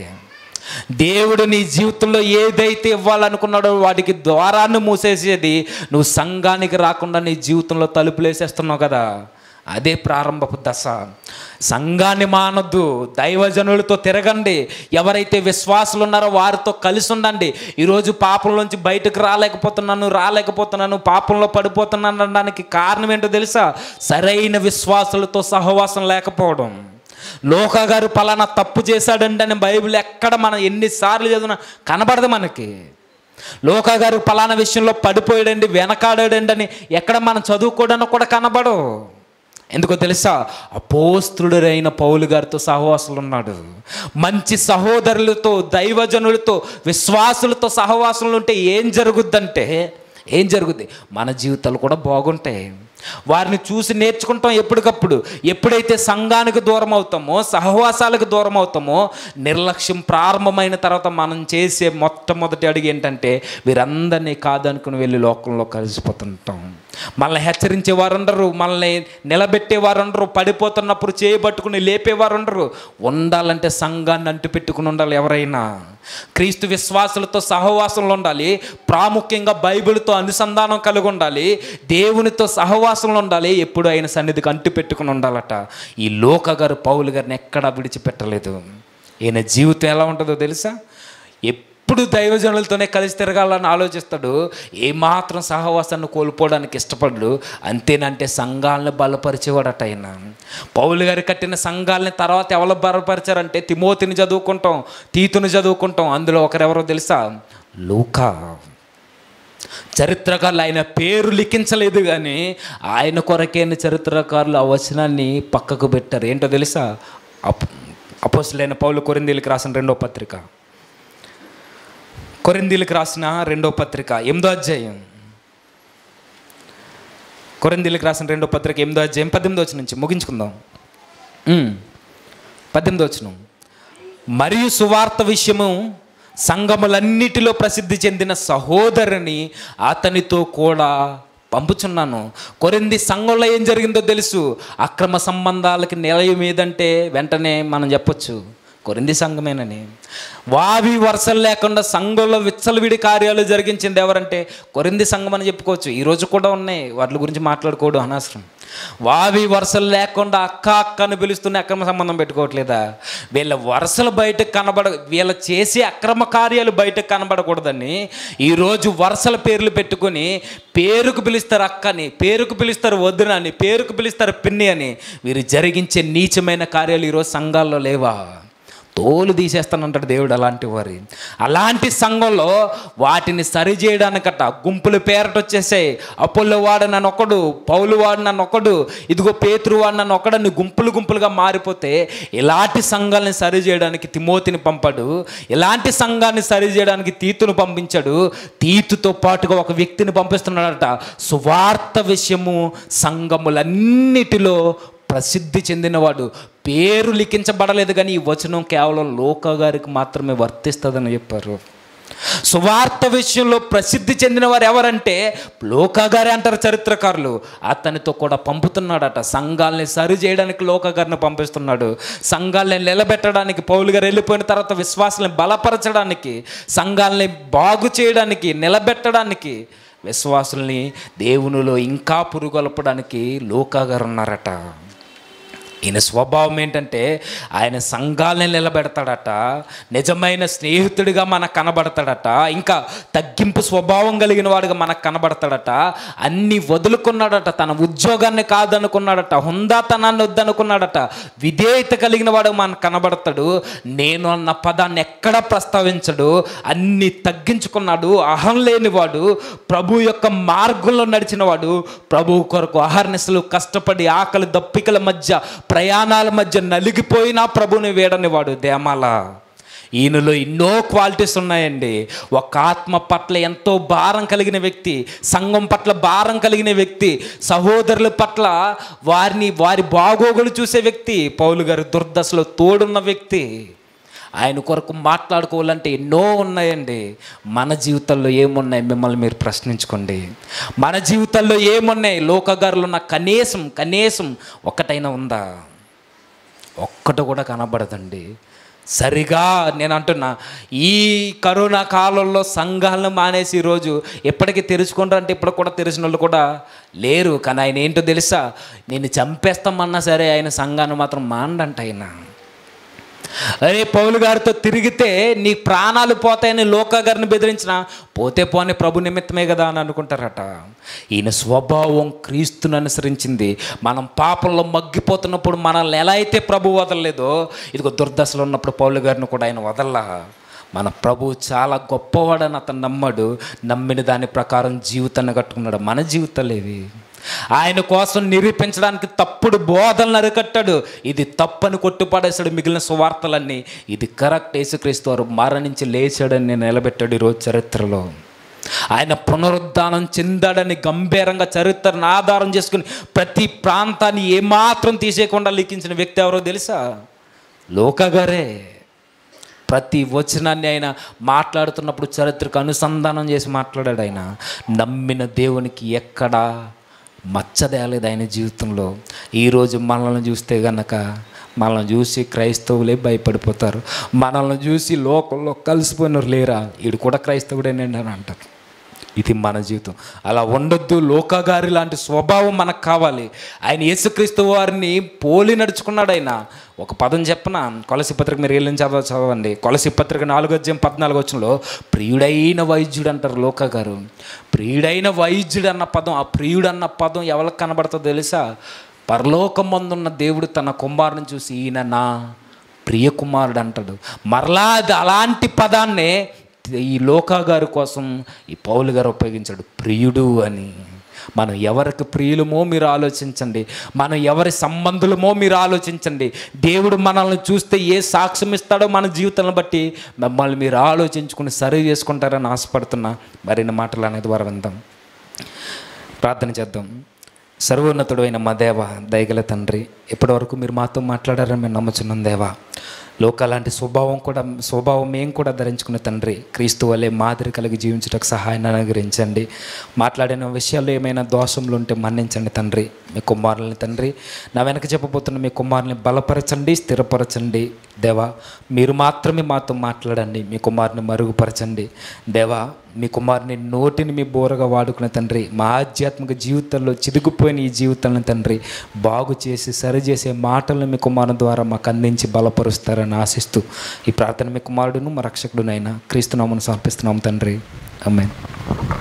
దేవుడు నీ జీవితంలో ఏదైతే ఇవ్వాలనుకున్నాడో వాటికి ద్వారాన్ని మూసేసేది నువ్వు సంఘానికి రాకుండా నీ జీవితంలో తలుపులు వేసేస్తున్నావు కదా. అదే ప్రారంభపు దశ. సంఘాన్ని మానొద్దు, దైవజనులతో తిరగండి. ఎవరైతే విశ్వాసులు ఉన్నారో వారితో కలిసి ఉండండి. ఈరోజు పాపంలోంచి బయటకు రాలేకపోతున్నాను రాలేకపోతున్నాను పాపంలో పడిపోతున్నాను అనడానికి కారణం ఏంటో తెలుసా? సరైన విశ్వాసులతో సహవాసం లేకపోవడం. లోకా గారు పలానా తప్పు చేశాడండి అని బైబిల్ ఎక్కడ మనం ఎన్నిసార్లు చదివినా కనబడదు మనకి. లోకా గారు పలానా విషయంలో పడిపోయాడండి, వెనకాడాడండి అని ఎక్కడ మనం చదువుకోవడానికి కూడా కనబడవు. ఎందుకో తెలుసా? అపోస్తలుడైన పౌలు గారితో సహవాసులు ఉన్నాడు. మంచి సహోదరులతో, దైవజనులతో, విశ్వాసులతో సహవాసులు ఉంటే ఏం జరుగుద్దంటే, ఏం జరుగుద్ది? మన జీవితాలు కూడా బాగుంటాయి. వారిని చూసి నేర్చుకుంటాం ఎప్పటికప్పుడు. ఎప్పుడైతే సంఘానికి దూరం అవుతామో, సహవాసాలకు దూరం అవుతామో, నిర్లక్ష్యం ప్రారంభమైన తర్వాత మనం చేసే మొట్టమొదటి అడుగు ఏంటంటే, వీరందరినీ కాదనుకుని వెళ్ళి లోకంలో కలిసిపోతుంటాం. మనల్ని హెచ్చరించే వారు ఉండరు, మనల్ని నిలబెట్టేవారు ఉండరు, పడిపోతున్నప్పుడు చేయబట్టుకుని లేపేవారు ఉండరు. ఉండాలంటే సంఘాన్ని అంటు పెట్టుకుని ఉండాలి. ఎవరైనా క్రీస్తు విశ్వాసులతో సహవాసంలో ఉండాలి. ప్రాముఖ్యంగా బైబిల్తో అనుసంధానం కలిగి ఉండాలి. దేవునితో సహవాసంలో ఉండాలి. ఎప్పుడు ఆయన సన్నిధికి అంటు పెట్టుకుని ఉండాలట. ఈ లోక గారు పౌలు గారిని ఎక్కడా విడిచిపెట్టలేదు. ఈయన జీవితం ఎలా ఉంటుందో తెలుసా? ఎప్పుడు దైవజనులతోనే కలిసి తిరగాలని ఆలోచిస్తాడు. ఏమాత్రం సహవాసాన్ని కోల్పోవడానికి ఇష్టపడ్డు. అంతేనంటే సంఘాలను బలపరిచేవాడట ఆయన. పౌలు గారు కట్టిన సంఘాలని తర్వాత ఎవరు బలపరిచారంటే, తిమోతిని చదువుకుంటాం, తీతుని చదువుకుంటాం. అందులో ఒకరెవరో తెలుసా? లూకా. చరిత్రకారులు ఆయన పేరు లిఖించలేదు కానీ ఆయన కొరకైన చరిత్రకారులు ఆ వచనాన్ని పక్కకు పెట్టారు. ఏంటో తెలుసా? అప్ అపోస్తలుడైన పౌలు కొరింథీయులకు రాసిన రెండో పత్రిక కొరింథీయులకు రాసిన రెండో పత్రిక ఎనిమిదో అధ్యాయం కొరింథీయులకు రాసిన రెండో పత్రిక ఎనిమిదో అధ్యాయం పద్దెనిమిదో వచనం నుంచి ముగించుకుందాం. పద్దెనిమిదో వచనం. మరియు సువార్త విషయము సంఘములన్నిటిలో ప్రసిద్ధి చెందిన సహోదరుని అతనితో కూడా పంపుచున్నాను. కొరింథీ సంఘంలో ఏం జరిగిందో తెలుసు. అక్రమ సంబంధాలకి నిలయం ఏదంటే వెంటనే మనం చెప్పొచ్చు కొరింథీ సంఘమేనని. వావి వరుసలు లేకుండా సంఘంలో విచ్చలవిడి కార్యాలు జరిగించింది ఎవరంటే కొరింథీ సంఘం అని చెప్పుకోవచ్చు. ఈరోజు కూడా ఉన్నాయి, వాటి గురించి మాట్లాడుకోవడం అనవసరం. వావి వరుసలు లేకుండా అక్క అక్క అని పిలుస్తున్న అక్రమ సంబంధం పెట్టుకోవట్లేదా? వీళ్ళ వరుసలు బయటకు కనబడ వీళ్ళ చేసే అక్రమ కార్యాలు బయటకు కనబడకూడదని ఈరోజు వరుసల పేర్లు పెట్టుకొని పేరుకు పిలుస్తారు అక్కని, పేరుకు పిలుస్తారు వదిన అని, పేరుకు పిలుస్తారు పిన్ని అని. వీరు జరిగించే నీచమైన కార్యాలు ఈరోజు సంఘాల్లో లేవా? తోలు తీసేస్తానంటాడు దేవుడు అలాంటి వారి. అలాంటి సంఘంలో వాటిని సరిచేయడానికట గుంపులు పేరట వచ్చేసాయి. అపోల్లో వాడు నన్ను ఒకడు, పౌలు వాడు నన్ను ఒకడు, ఇదిగో పేతురు వాడు నన్ను ఒకడని గుంపులు గుంపులుగా మారిపోతే ఇలాంటి సంఘాలని సరిచేయడానికి తిమోతిని పంపాడు. ఇలాంటి సంఘాన్ని సరిచేయడానికి తీతును పంపించాడు. తీతుతో పాటుగా ఒక వ్యక్తిని పంపిస్తున్నాడట. సువార్త విషయము సంఘములన్నిటిలో ప్రసిద్ధి చెందినవాడు. పేరు లిఖించబడలేదు కానీ ఈ వచనం కేవలం లోకా గారికి మాత్రమే వర్తిస్తుందని చెప్పారు. సువార్త విషయంలో ప్రసిద్ధి చెందిన వారు ఎవరంటే లోకా గారే అంటారు చరిత్రకారులు. అతనితో కూడా పంపుతున్నాడట. సంఘాలని సరి చేయడానికి లోకా గారిని పంపిస్తున్నాడు. సంఘాలని నిలబెట్టడానికి, పౌలు గారు వెళ్ళిపోయిన తర్వాత విశ్వాసాలను బలపరచడానికి, సంఘాలని బాగు చేయడానికి, నిలబెట్టడానికి, విశ్వాసుల్ని దేవునిలో ఇంకా పురుగొల్పడానికి లోకా గారు ఉన్నారట. ఈయన స్వభావం ఏంటంటే ఆయన సంఘాలని నిలబెడతాడట. నిజమైన స్నేహితుడిగా మనకు కనబడతాడట. ఇంకా తగ్గింపు స్వభావం కలిగిన వాడిగా మనకు కనబడతాడట. అన్నీ వదులుకున్నాడట. తన ఉద్యోగాన్ని కాదనుకున్నాడట. హుందాతనాన్ని వద్దనుకున్నాడట. విధేయత కలిగిన వాడు మనకు కనబడతాడు. నేను అన్న పదాన్ని ఎక్కడా ప్రస్తావించడు. అన్నీ తగ్గించుకున్నాడు. అహం లేనివాడు, ప్రభు యొక్క మార్గంలో నడిచినవాడు, ప్రభు కొరకు అహర్నిశలు కష్టపడి ఆకలి దప్పికల మధ్య ప్రయాణాల మధ్య నలిగిపోయినా ప్రభుని వేడనివాడు. దేమాల ఈయనలో ఎన్నో క్వాలిటీస్ ఉన్నాయండి. ఒక ఆత్మ పట్ల ఎంతో భారం కలిగిన వ్యక్తి, సంఘం పట్ల భారం కలిగిన వ్యక్తి, సహోదరుల పట్ల వారిని వారి బాగోగులు చూసే వ్యక్తి, పౌలు గారి దుర్దశలో తోడున్న వ్యక్తి. ఆయన కొరకు మాట్లాడుకోవాలంటే ఎన్నో ఉన్నాయండి. మన జీవితాల్లో ఏమున్నాయి మిమ్మల్ని మీరు ప్రశ్నించుకోండి. మన జీవితాల్లో ఏమున్నాయి? లోక గారిలో ఉన్న కనీసం కనీసం ఒక్కటైనా ఉందా? ఒక్కటి కూడా కనబడదండి. సరిగా నేను అంటున్నా, ఈ కరోనా కాలంలో సంఘాలను మానేసి ఈరోజు ఎప్పటికీ తెరుచుకుంటారు అంటే ఇప్పుడు కూడా తెరిచిన వాళ్ళు కూడా లేరు. కానీ ఆయన ఏంటో తెలుసా? నేను చంపేస్తామన్నా సరే ఆయన సంఘాన్ని మాత్రం మాండంట. ఆయన అరే పౌలు గారితో తిరిగితే నీ ప్రాణాలు పోతాయని లోకా గారిని బెదిరించిన, పోతే పోని ప్రభు నిమిత్తమే కదా అని అనుకుంటారట. ఈయన స్వభావం క్రీస్తుని అనుసరించింది. మనం పాపంలో మగ్గిపోతున్నప్పుడు మనల్ని ఎలా అయితే ప్రభు వదలలేదో, ఇదిగో దుర్దశలో ఉన్నప్పుడు పౌలు గారిని కూడా ఆయన వదల్లా. మన ప్రభు చాలా గొప్పవాడని అతను నమ్మాడు. నమ్మిన దాని ప్రకారం జీవితాన్ని కట్టుకున్నాడు. మన జీవితాలు ఏవి? ఆయన కోసం నిరూపించడానికి తప్పుడు బోధనలు అరికట్టాడు. ఇది తప్పని కొట్టుపడేశాడు మిగిలిన సువార్తలన్నీ. ఇది కరెక్ట్, యేసుక్రీస్తు వారు మరణించి లేచాడని నేను నిలబెట్టాడు ఈరోజు చరిత్రలో. ఆయన పునరుద్ధానం చెందాడని గంభీరంగా చరిత్రను ఆధారం చేసుకుని ప్రతి ప్రాంతాన్ని ఏమాత్రం తీసేయకుండా లిఖించిన వ్యక్తి ఎవరో తెలుసా? లోకా గారే. ప్రతి వచనాన్ని ఆయన మాట్లాడుతున్నప్పుడు చరిత్రకు అనుసంధానం చేసి మాట్లాడాడు. ఆయన నమ్మిన దేవునికి ఎక్కడా మచ్చదేలేదు ఆయన జీవితంలో. ఈరోజు మనల్ని చూస్తే గనక మనల్ని చూసి క్రైస్తవులే భయపడిపోతారు. మనల్ని చూసి లోకంలో కలిసిపోయినారు లేరా, వీడు కూడా క్రైస్తవుడేనండి అని అంటారు. ఇది మన జీవితం. అలా ఉండొద్దు. లోకా గారి లాంటి స్వభావం మనకు కావాలి. ఆయన యేసుక్రీస్తు వారిని పోలి నడుచుకున్నాడు. ఆయన ఒక పదం చెప్పన, కొలసి పత్రిక మీరు వెళ్ళిన చదవ చదవండి. కొలసి పత్రిక నాలుగో అధ్యాయం పద్నాలుగు వచనంలో ప్రియుడైన వైద్యుడు అంటారు లోకా గారు. ప్రియుడైన వైద్యుడు అన్న పదం, ఆ ప్రియుడు అన్న పదం ఎవరికి కనబడుతుందో తెలుసా? పరలోకమందున్న దేవుడు తన కుమారుని చూసి ఈయన నా ప్రియ కుమారుడు అంటాడు. మరలా అది అలాంటి పదాన్నే ఈ లోకా గారి కోసం ఈ పౌలు గారు ఉపయోగించాడు, ప్రియుడు అని. మనం ఎవరికి ప్రియులమో మీరు ఆలోచించండి. మనం ఎవరి సంబంధులమో మీరు ఆలోచించండి. దేవుడు మనల్ని చూస్తే ఏ సాక్ష్యం ఇస్తాడో మన జీవితాలను బట్టి మిమ్మల్ని మీరు ఆలోచించుకుని సరి చేసుకుంటారని ఆశపడుతున్నా. మరిన్ని మాటలు అనేది ద్వారా విందాం. ప్రార్థన చేద్దాం. సర్వోన్నతుడు అయిన మా దేవ, దయగల తండ్రి, ఇప్పటివరకు మీరు మాతో మాట్లాడారని మేము నమ్ముచున్నాం దేవా. లోక లాంటి స్వభావం కూడా స్వభావం మేము కూడా ధరించుకున్న తండ్రి, క్రీస్తు వలె మాదిరి కలిగి జీవించడానికి సహాయాన్ని అనుగ్రహించండి. మాట్లాడిన విషయాల్లో ఏమైనా దోషములు ఉంటే మన్నించండి తండ్రి. మీ కుమారులని తండ్రి, నా వెనక చెప్పబోతున్న మీ కుమారుని బలపరచండి, స్థిరపరచండి దేవా. మీరు మాత్రమే మాతో మాట్లాడండి. మీ కుమారుని మరుగుపరచండి దేవా. మీ కుమారుని నోటిని మీ బోరగా వాడుకునే తండ్రి, మా ఆధ్యాత్మిక జీవితంలో చిదిగిపోయిన ఈ జీవితాలను తండ్రి బాగు చేసి సరిచేసే మాటలను మీ కుమారుని ద్వారా మాకు అందించి బలపరుస్తారని ఆశిస్తూ ఈ ప్రార్థన మీ కుమారుడును మా రక్షకుడునైనా క్రీస్తునామమున సమర్పిస్తున్నాము తండ్రి. ఆమేన్.